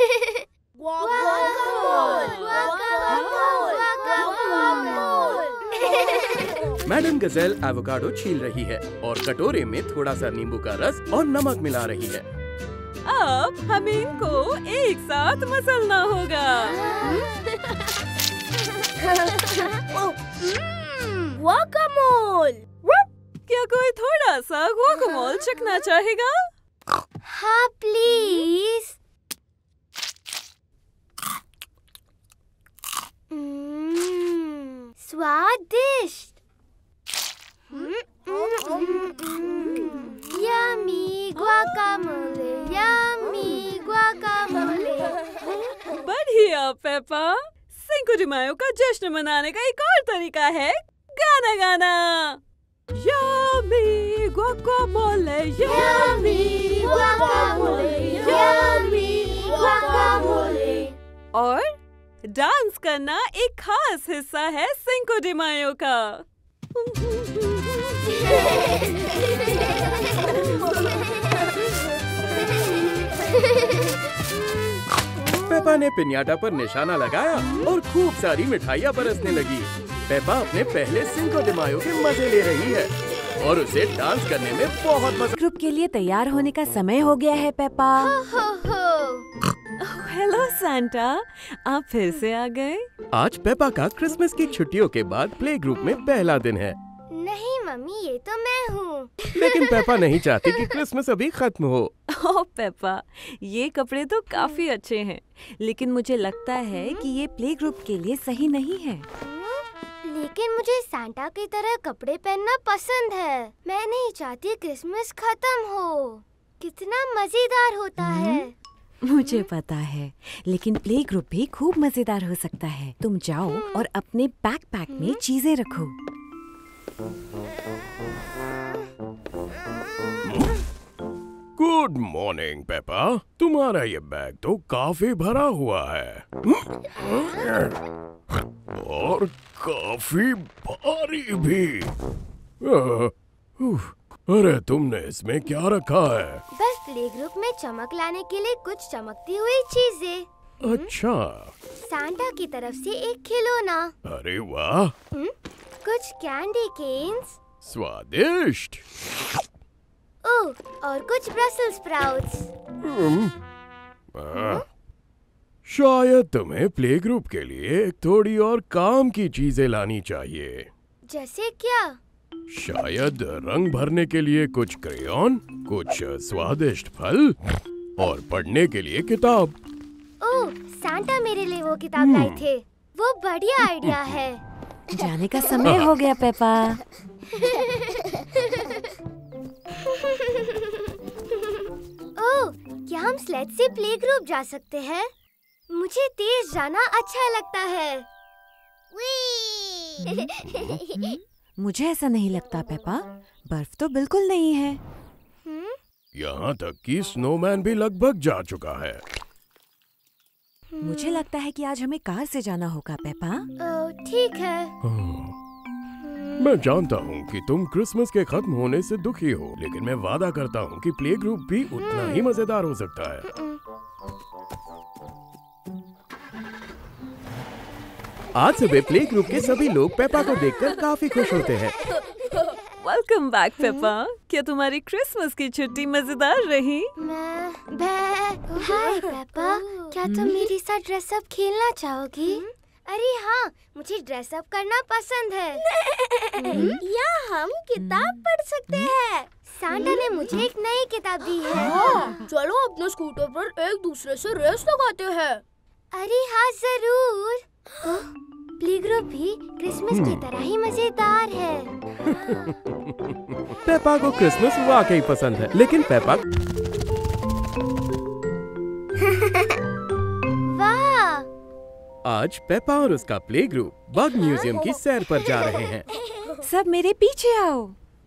Speaker 6: मैडम गजेल एवोकाडो छील रही है और कटोरे में थोड़ा सा नींबू का रस और नमक मिला रही है।
Speaker 3: अब हमें इनको एक साथ मसलना होगा।
Speaker 7: गुआकामोल।
Speaker 3: क्या कोई थोड़ा सा गुआकामोल चखना चाहेगा?
Speaker 1: हाँ प्लीज। स्वादिष्ट। Yummy guacamole, yummy guacamole.
Speaker 3: बढ़िया पेपा। सिंको de Mayo का जश्न मनाने का एक और तरीका है गाना गाना। Yummy guacamole,
Speaker 1: yummy guacamole, yummy guacamole.
Speaker 3: और डांस करना एक खास हिस्सा है सिंको डी मायो का।
Speaker 6: पेपा ने पिन्याटा पर निशाना लगाया और खूब सारी मिठाइयाँ बरसने लगी। पेपा अपने पहले सिंको डी मायो के मजे ले रही है और उसे डांस करने में बहुत मजा।
Speaker 3: ग्रुप के लिए तैयार होने का समय हो गया है पेपा।
Speaker 1: हो हो
Speaker 3: हेलो सांता, आप फिर से आ गए।
Speaker 6: आज पेपा का क्रिसमस की छुट्टियों के बाद प्ले ग्रुप में पहला दिन है।
Speaker 1: नहीं मम्मी, ये तो मैं हूँ।
Speaker 6: लेकिन पेपा नहीं चाहती कि क्रिसमस अभी खत्म हो।
Speaker 3: ओह पेपा, ये कपड़े तो काफी अच्छे हैं, लेकिन मुझे लगता है कि ये प्ले ग्रुप के लिए सही नहीं है।
Speaker 1: लेकिन मुझे सांता की तरह कपड़े पहनना पसंद है। मैं नहीं चाहती क्रिसमस खत्म हो। कितना मजेदार होता है।
Speaker 3: मुझे पता है, लेकिन प्ले ग्रुप भी खूब मजेदार हो सकता है। तुम जाओ और अपने बैकपैक में चीजें रखो।
Speaker 4: गुड मॉर्निंग पेपा, तुम्हारा ये बैग तो काफी भरा हुआ है और काफी भारी भी। अरे तुमने इसमें क्या रखा है?
Speaker 1: बस प्ले ग्रुप में चमक लाने के लिए कुछ चमकती हुई चीजें।
Speaker 4: अच्छा,
Speaker 1: सांता की तरफ से एक खिलौना।
Speaker 4: अरे वाह,
Speaker 1: हुँ? कुछ कैंडी केन्स।
Speaker 4: स्वादिष्ट।
Speaker 1: ओह, और कुछ ब्रसेल्स स्प्राउट्स।
Speaker 4: हम्म, आ, शायद तुम्हें प्ले ग्रुप के लिए थोड़ी और काम की चीजें लानी चाहिए।
Speaker 1: जैसे क्या?
Speaker 4: शायद रंग भरने के लिए कुछ क्रेयॉन, कुछ स्वादिष्ट फल और पढ़ने के लिए किताब।
Speaker 1: ओह, सांता मेरे लिए वो किताब लाए थे। वो बढ़िया आइडिया है।
Speaker 3: जाने का समय हो गया पेपा।
Speaker 1: ओह, क्या हम स्लेड से प्ले ग्रुप जा सकते हैं? मुझे तेज जाना अच्छा लगता है।
Speaker 3: मुझे ऐसा नहीं लगता पेपा, बर्फ तो बिल्कुल नहीं है।
Speaker 4: यहाँ तक कि स्नोमैन भी लगभग जा चुका है।
Speaker 3: मुझे लगता है कि आज हमें कार से जाना होगा पेपा।
Speaker 1: ओह, ठीक है।
Speaker 4: मैं जानता हूँ कि तुम क्रिसमस के खत्म होने से दुखी हो, लेकिन मैं वादा करता हूँ कि प्ले ग्रुप भी उतना ही मजेदार हो सकता है।
Speaker 6: आज सुबह प्ले ग्रुप के सभी लोग पेपा को देखकर काफी खुश होते हैं।
Speaker 3: Welcome back Peppa. क्या तुम्हारी क्रिसमस की छुट्टी मजेदार रही?
Speaker 1: मैं मैं हाय पेपा, क्या तुम मेरे साथ ड्रेस अप खेलना चाहोगी? अरे हाँ, मुझे ड्रेस अप करना पसंद है। या हम किताब पढ़ सकते हैं। सांता ने मुझे एक नई किताब दी है।
Speaker 7: हाँ, चलो अपने स्कूटर पर एक दूसरे से रेस लगाते हैं।
Speaker 1: अरे हाँ जरूर। प्ले ग्रुप भी क्रिसमस की तरह ही मजेदार है।
Speaker 6: पेपा को क्रिसमस वाकई पसंद है, लेकिन पेपा
Speaker 1: वाह!
Speaker 6: आज पेपा और उसका प्ले ग्रुप बग म्यूजियम की सैर पर जा रहे हैं।
Speaker 3: सब मेरे पीछे आओ।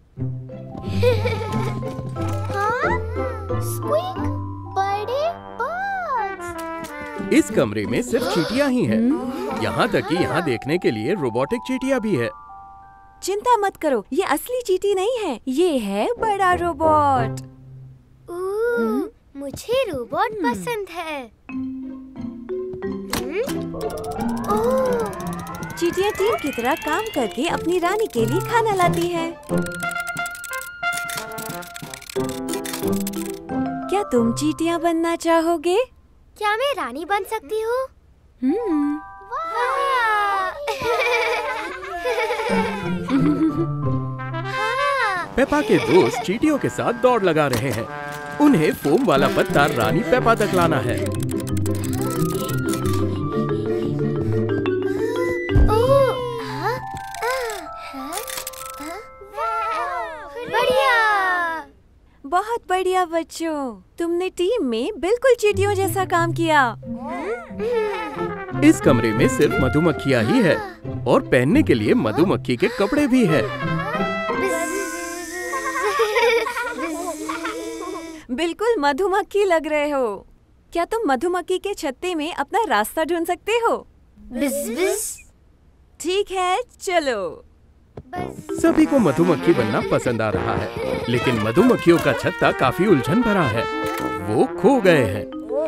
Speaker 1: हाँ? स्क्वीक, बड़े बग्स।
Speaker 6: इस कमरे में सिर्फ चींटियां ही हैं। यहाँ तक कि यहाँ देखने के लिए रोबोटिक चींटियां भी है।
Speaker 3: चिंता मत करो, ये असली चींटी नहीं है, ये है बड़ा रोबोट।
Speaker 1: ओह, मुझे रोबोट पसंद है। ओह,
Speaker 3: चींटियां टीम की तरह काम करके अपनी रानी के लिए खाना लाती है। क्या तुम चींटियां बनना चाहोगे?
Speaker 1: क्या मैं रानी बन सकती हूँ?
Speaker 3: हम्म।
Speaker 6: पेपा के दोस्त चींटियों के साथ दौड़ लगा रहे हैं। उन्हें फोम वाला पत्ता रानी पेपा तक लाना है।
Speaker 1: ओह, हाँ? हाँ? बढ़िया।
Speaker 3: बहुत बढ़िया बच्चों, तुमने टीम में बिल्कुल चींटियों जैसा काम किया।
Speaker 6: इस कमरे में सिर्फ मधुमक्खियाँ ही है और पहनने के लिए मधुमक्खी के कपड़े भी है।
Speaker 3: बिल्कुल मधुमक्खी लग रहे हो। क्या तुम मधुमक्खी के छत्ते में अपना रास्ता ढूंढ सकते हो?
Speaker 1: बिस बिस।
Speaker 3: ठीक है, चलो।
Speaker 6: सभी को मधुमक्खी बनना पसंद आ रहा है, लेकिन मधुमक्खियों का छत्ता काफी उलझन भरा है। वो खो गए हैं।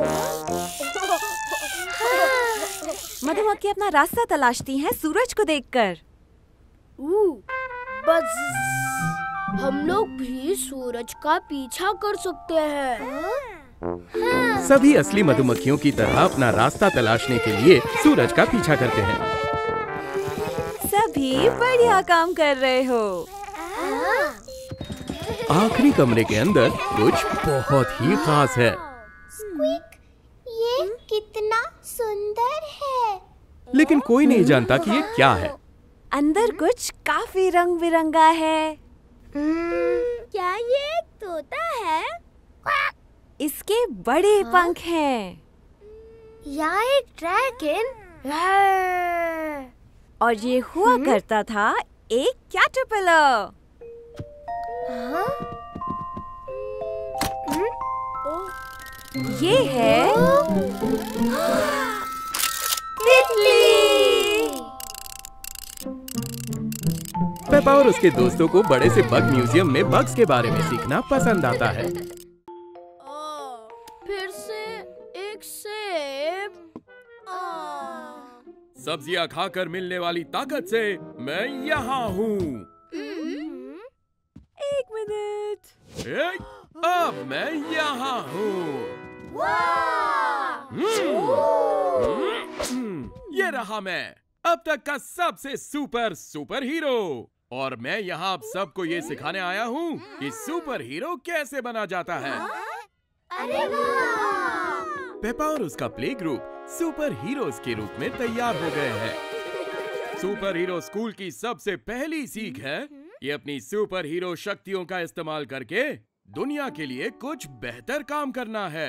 Speaker 3: मधुमक्खी अपना रास्ता तलाशती हैं सूरज को देखकर।
Speaker 7: बस हम लोग भी सूरज का पीछा कर सकते हैं।
Speaker 6: सभी असली मधुमक्खियों की तरह अपना रास्ता तलाशने के लिए सूरज का पीछा करते हैं।
Speaker 3: सभी बढ़िया काम कर रहे हो।
Speaker 6: आखिरी कमरे के अंदर कुछ बहुत ही खास है।
Speaker 1: स्क्विक, ये कितना सुंदर है।
Speaker 6: लेकिन कोई नहीं जानता कि ये क्या है।
Speaker 3: अंदर कुछ काफी रंग बिरंगा है।
Speaker 1: क्या ये एक तोता है?
Speaker 3: इसके बड़े पंख हैं।
Speaker 1: या एक ड्रैगन?
Speaker 3: और ये हुआ करता था एक कैटरपिलर। ये है
Speaker 6: पेपा और उसके दोस्तों को बड़े से बग म्यूजियम में बग्स के बारे में सीखना पसंद आता है।
Speaker 7: फिर से एक सेब।
Speaker 2: सब्जियां खाकर मिलने वाली ताकत से मैं यहाँ हूँ।
Speaker 3: एक मिनट।
Speaker 2: ए, अब मैं यहाँ हूँ। ये रहा मैं, अब तक का सबसे सुपर सुपर हीरो। और मैं यहाँ आप सबको ये सिखाने आया हूँ कि सुपर हीरो कैसे बना जाता है।
Speaker 1: अरे वाह!
Speaker 2: पेपा और उसका प्ले ग्रुप सुपर हीरोज के रूप में तैयार हो गए हैं। सुपर हीरो स्कूल की सबसे पहली सीख है ये अपनी सुपर हीरो शक्तियों का इस्तेमाल करके दुनिया के लिए कुछ बेहतर काम करना है।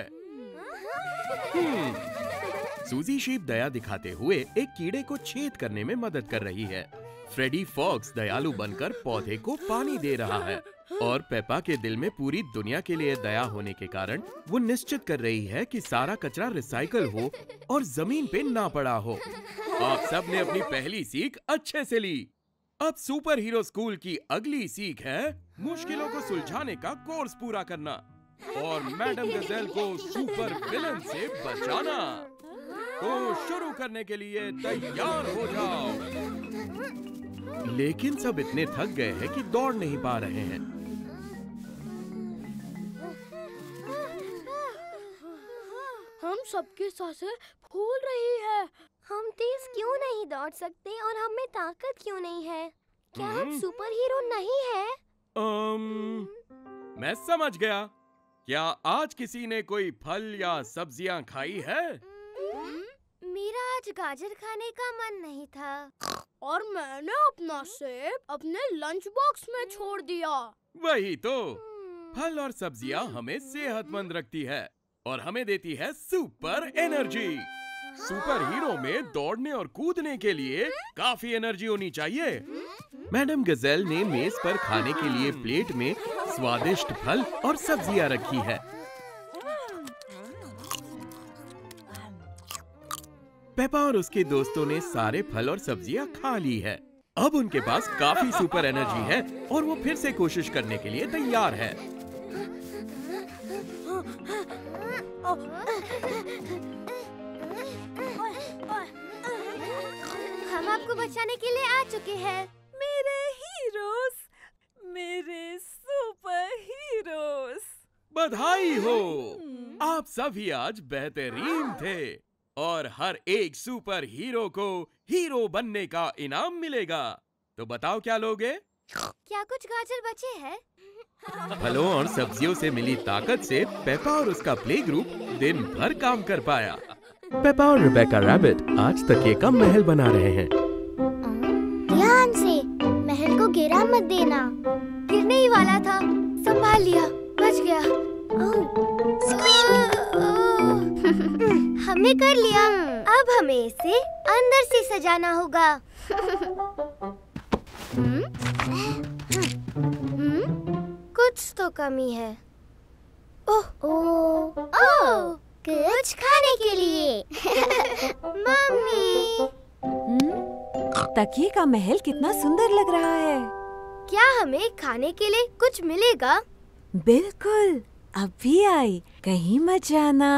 Speaker 2: सूजी शीप दया दिखाते हुए एक कीड़े को छेद करने में मदद कर रही है। फ्रेडी फॉक्स दयालु बनकर पौधे को पानी दे रहा है और पेपा के दिल में पूरी दुनिया के लिए दया होने के कारण वो निश्चित कर रही है कि सारा कचरा रिसाइकल हो और जमीन पे ना पड़ा हो। आप सब ने अपनी पहली सीख अच्छे से ली। अब सुपर हीरो स्कूल की अगली सीख है मुश्किलों को सुलझाने का कोर्स पूरा करना और मैडम गजेल को सुपर विलन से बचाना। तो शुरू करने के लिए तैयार हो जाओ। लेकिन सब इतने थक गए हैं कि दौड़ नहीं पा रहे हैं।
Speaker 7: हम सबकी सांसें फूल रही है।
Speaker 1: हम तेज क्यों नहीं दौड़ सकते और हम में ताकत क्यों नहीं है? क्या हम सुपर हीरो नहीं है?
Speaker 2: um, मैं समझ गया। क्या आज किसी ने कोई फल या सब्जियां खाई है?
Speaker 1: मेरा आज गाजर खाने का मन नहीं था।
Speaker 7: और मैंने अपना सेब अपने लंच बॉक्स में छोड़ दिया।
Speaker 2: वही तो, फल और सब्जियां हमें सेहतमंद रखती है और हमें देती है सुपर एनर्जी। सुपर हीरो में दौड़ने और कूदने के लिए काफी एनर्जी होनी चाहिए। मैडम गजेल ने मेज पर खाने के लिए प्लेट में स्वादिष्ट फल और सब्जियां रखी है। पेपा और उसके दोस्तों ने सारे फल और सब्जियां खा ली है। अब उनके पास काफी सुपर एनर्जी है और वो फिर से कोशिश करने के लिए तैयार है।
Speaker 1: हम आपको बचाने के लिए आ चुके हैं।
Speaker 3: मेरे हीरोज, मेरे सुपर हीरोज।
Speaker 2: बधाई हो, आप सभी आज बेहतरीन थे और हर एक सुपर हीरो को हीरो बनने का इनाम मिलेगा। तो बताओ क्या लोगे?
Speaker 1: क्या कुछ गाजर बचे हैं?
Speaker 6: फलों और सब्जियों से मिली ताकत से पेपा और उसका प्ले ग्रुप दिन भर काम कर पाया। पेपा और रिबेका रैबिट आज तकिए का महल बना रहे हैं।
Speaker 1: ध्यान से, महल को गिरा मत देना। गिरने ही वाला था, संभाल लिया, बच गया। हमने कर लिया। अब हमें इसे अंदर से सजाना होगा। हम्म? हम्म? कुछ तो कमी है। ओह ओह ओह, गुड कुछ खाने के लिए। मम्मी,
Speaker 3: तकिए का महल कितना सुंदर लग रहा है।
Speaker 1: क्या हमें खाने के लिए कुछ मिलेगा?
Speaker 3: बिल्कुल, अब भी आई, कहीं मत जाना।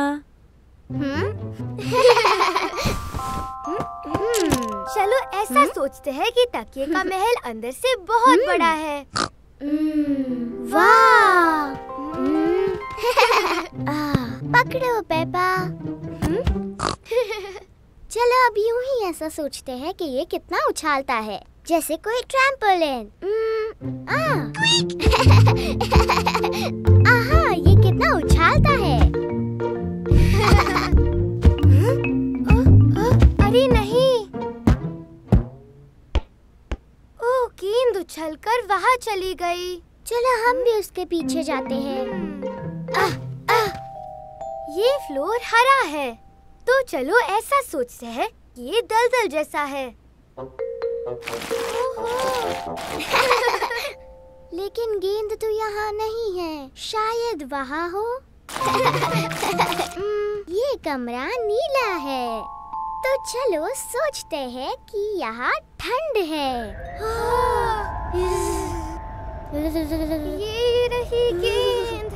Speaker 1: चलो ऐसा सोचते हैं कि तकिए का महल अंदर से बहुत बड़ा है। वाह! पकड़ो पेपा। चलो अब यूं ही ऐसा सोचते हैं कि ये कितना उछालता है, जैसे कोई ट्रैम्पोलिन। आहा, ये कितना उछालता है। अरे नहीं, ओह, गेंद उछलकर वहाँ चली गई। चलो हम भी उसके पीछे जाते हैं। आह, आह, ये फ्लोर हरा है, तो चलो ऐसा सोचते हैं कि ये दलदल जैसा है। लेकिन गेंद तो यहाँ नहीं है, शायद वहाँ हो। ये कमरा नीला है, तो चलो सोचते हैं कि यहाँ ठंड है। ये रही गेंद।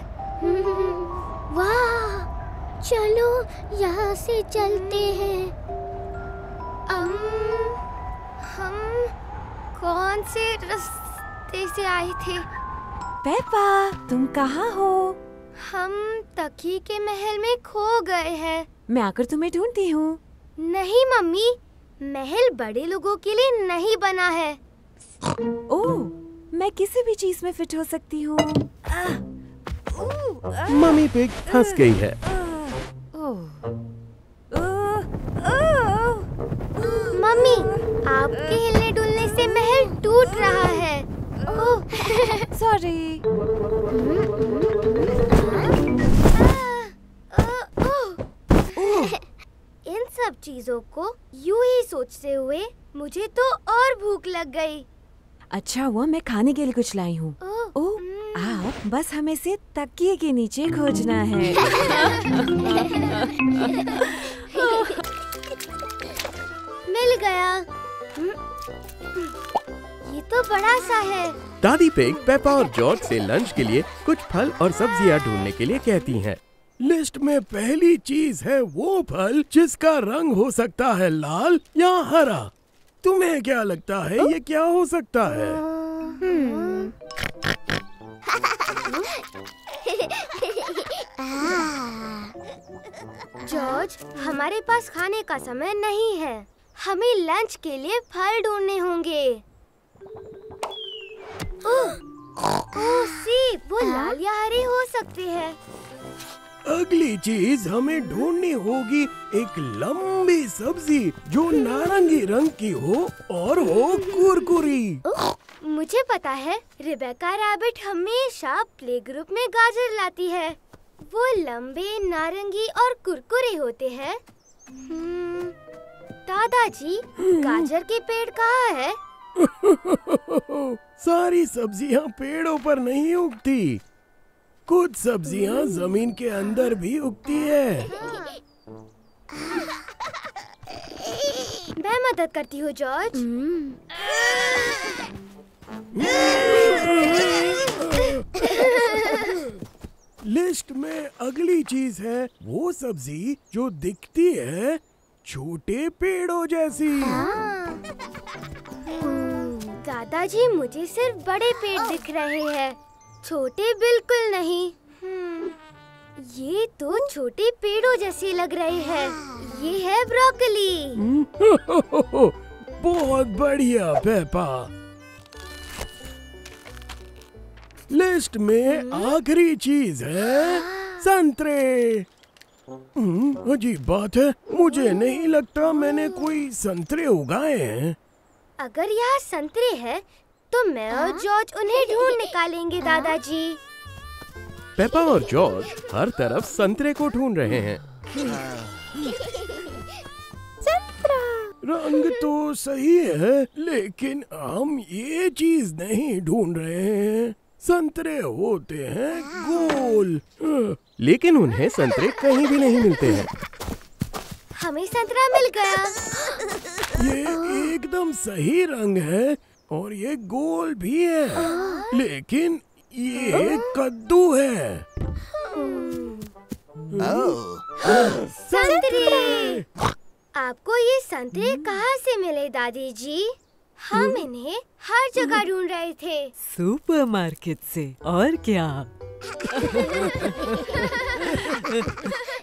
Speaker 1: वाह, चलो यहाँ से चलते हैं। अम, हम कौन से रास्ते से आए थे?
Speaker 3: पेपा, तुम कहाँ हो?
Speaker 1: हम तकिए के महल में खो गए हैं।
Speaker 3: मैं आकर तुम्हें ढूंढती हूँ।
Speaker 1: नहीं मम्मी, महल बड़े लोगों के लिए नहीं बना है।
Speaker 3: ओह, मैं किसी भी चीज में फिट हो सकती हूँ।
Speaker 6: मम्मी पिग फंस गई है।
Speaker 1: मम्मी, आपके हिलने डुलने से महल टूट रहा है। ओह,
Speaker 3: सॉरी।
Speaker 1: इन सब चीजों को यूं ही सोचते हुए मुझे तो और भूख लग गई।
Speaker 3: अच्छा हुआ मैं खाने के लिए कुछ लाई हूँ।
Speaker 1: ओह,
Speaker 3: ओह, आप बस हमें से तकिए के नीचे खोजना है।
Speaker 1: मिल गया। ये तो बड़ा सा है।
Speaker 6: दादी पिग पेपा और जॉर्ज से लंच के लिए कुछ फल और सब्जियां ढूंढने के लिए कहती हैं।
Speaker 4: लिस्ट में पहली चीज है वो फल जिसका रंग हो सकता है लाल या हरा। तुम्हें क्या लगता है ये क्या हो सकता है?
Speaker 1: जॉर्ज, हमारे पास खाने का समय नहीं है। हमें लंच के लिए फल ढूंढने होंगे। ओह, ओह, सी, वो लाल या हरे हो सकते हैं।
Speaker 4: अगली चीज हमें ढूंढनी होगी एक लंबी सब्जी जो नारंगी रंग की हो और हो कुरकुरी।
Speaker 1: मुझे पता है, रिबेका रैबिट हमेशा प्ले ग्रुप में गाजर लाती है। वो लंबे, नारंगी और कुरकुरे होते हैं। दादाजी, गाजर के पेड़ कहाँ है?
Speaker 4: सारी सब्जियां पेड़ों पर नहीं उगती, कुछ सब्जियां जमीन के अंदर भी उगती है।
Speaker 1: मैं मदद करती हूँ जॉर्ज।
Speaker 4: लिस्ट में अगली चीज है वो सब्जी जो दिखती है छोटे पेड़ों जैसी।
Speaker 1: दादाजी, मुझे सिर्फ बड़े पेड़ दिख रहे हैं, छोटे बिल्कुल नहीं। ये तो छोटे पेड़ों जैसी लग रही है। ये है ब्रोकली।
Speaker 4: बहुत बढ़िया पेपा। लिस्ट में आखिरी चीज है संतरे। अजीब बात है, मुझे नहीं लगता मैंने कोई संतरे उगाए हैं।
Speaker 1: अगर यहाँ संतरे हैं, तो मैं और जॉर्ज उन्हें ढूंढ निकालेंगे दादाजी।
Speaker 6: पेपा और जॉर्ज हर तरफ संतरे को ढूंढ रहे हैं।
Speaker 4: रंग तो सही है, लेकिन हम ये चीज नहीं ढूंढ रहे हैं। संतरे होते हैं गोल। लेकिन उन्हें संतरे कहीं भी नहीं मिलते हैं।
Speaker 1: हमें संतरा मिल गया।
Speaker 4: ये एकदम सही रंग है और ये गोल भी है, लेकिन ये कद्दू है।
Speaker 1: संतरे! आपको ये संतरे कहाँ से मिले दादी जी? हम इन्हें हर जगह ढूंढ रहे थे।
Speaker 8: सुपरमार्केट से, और क्या।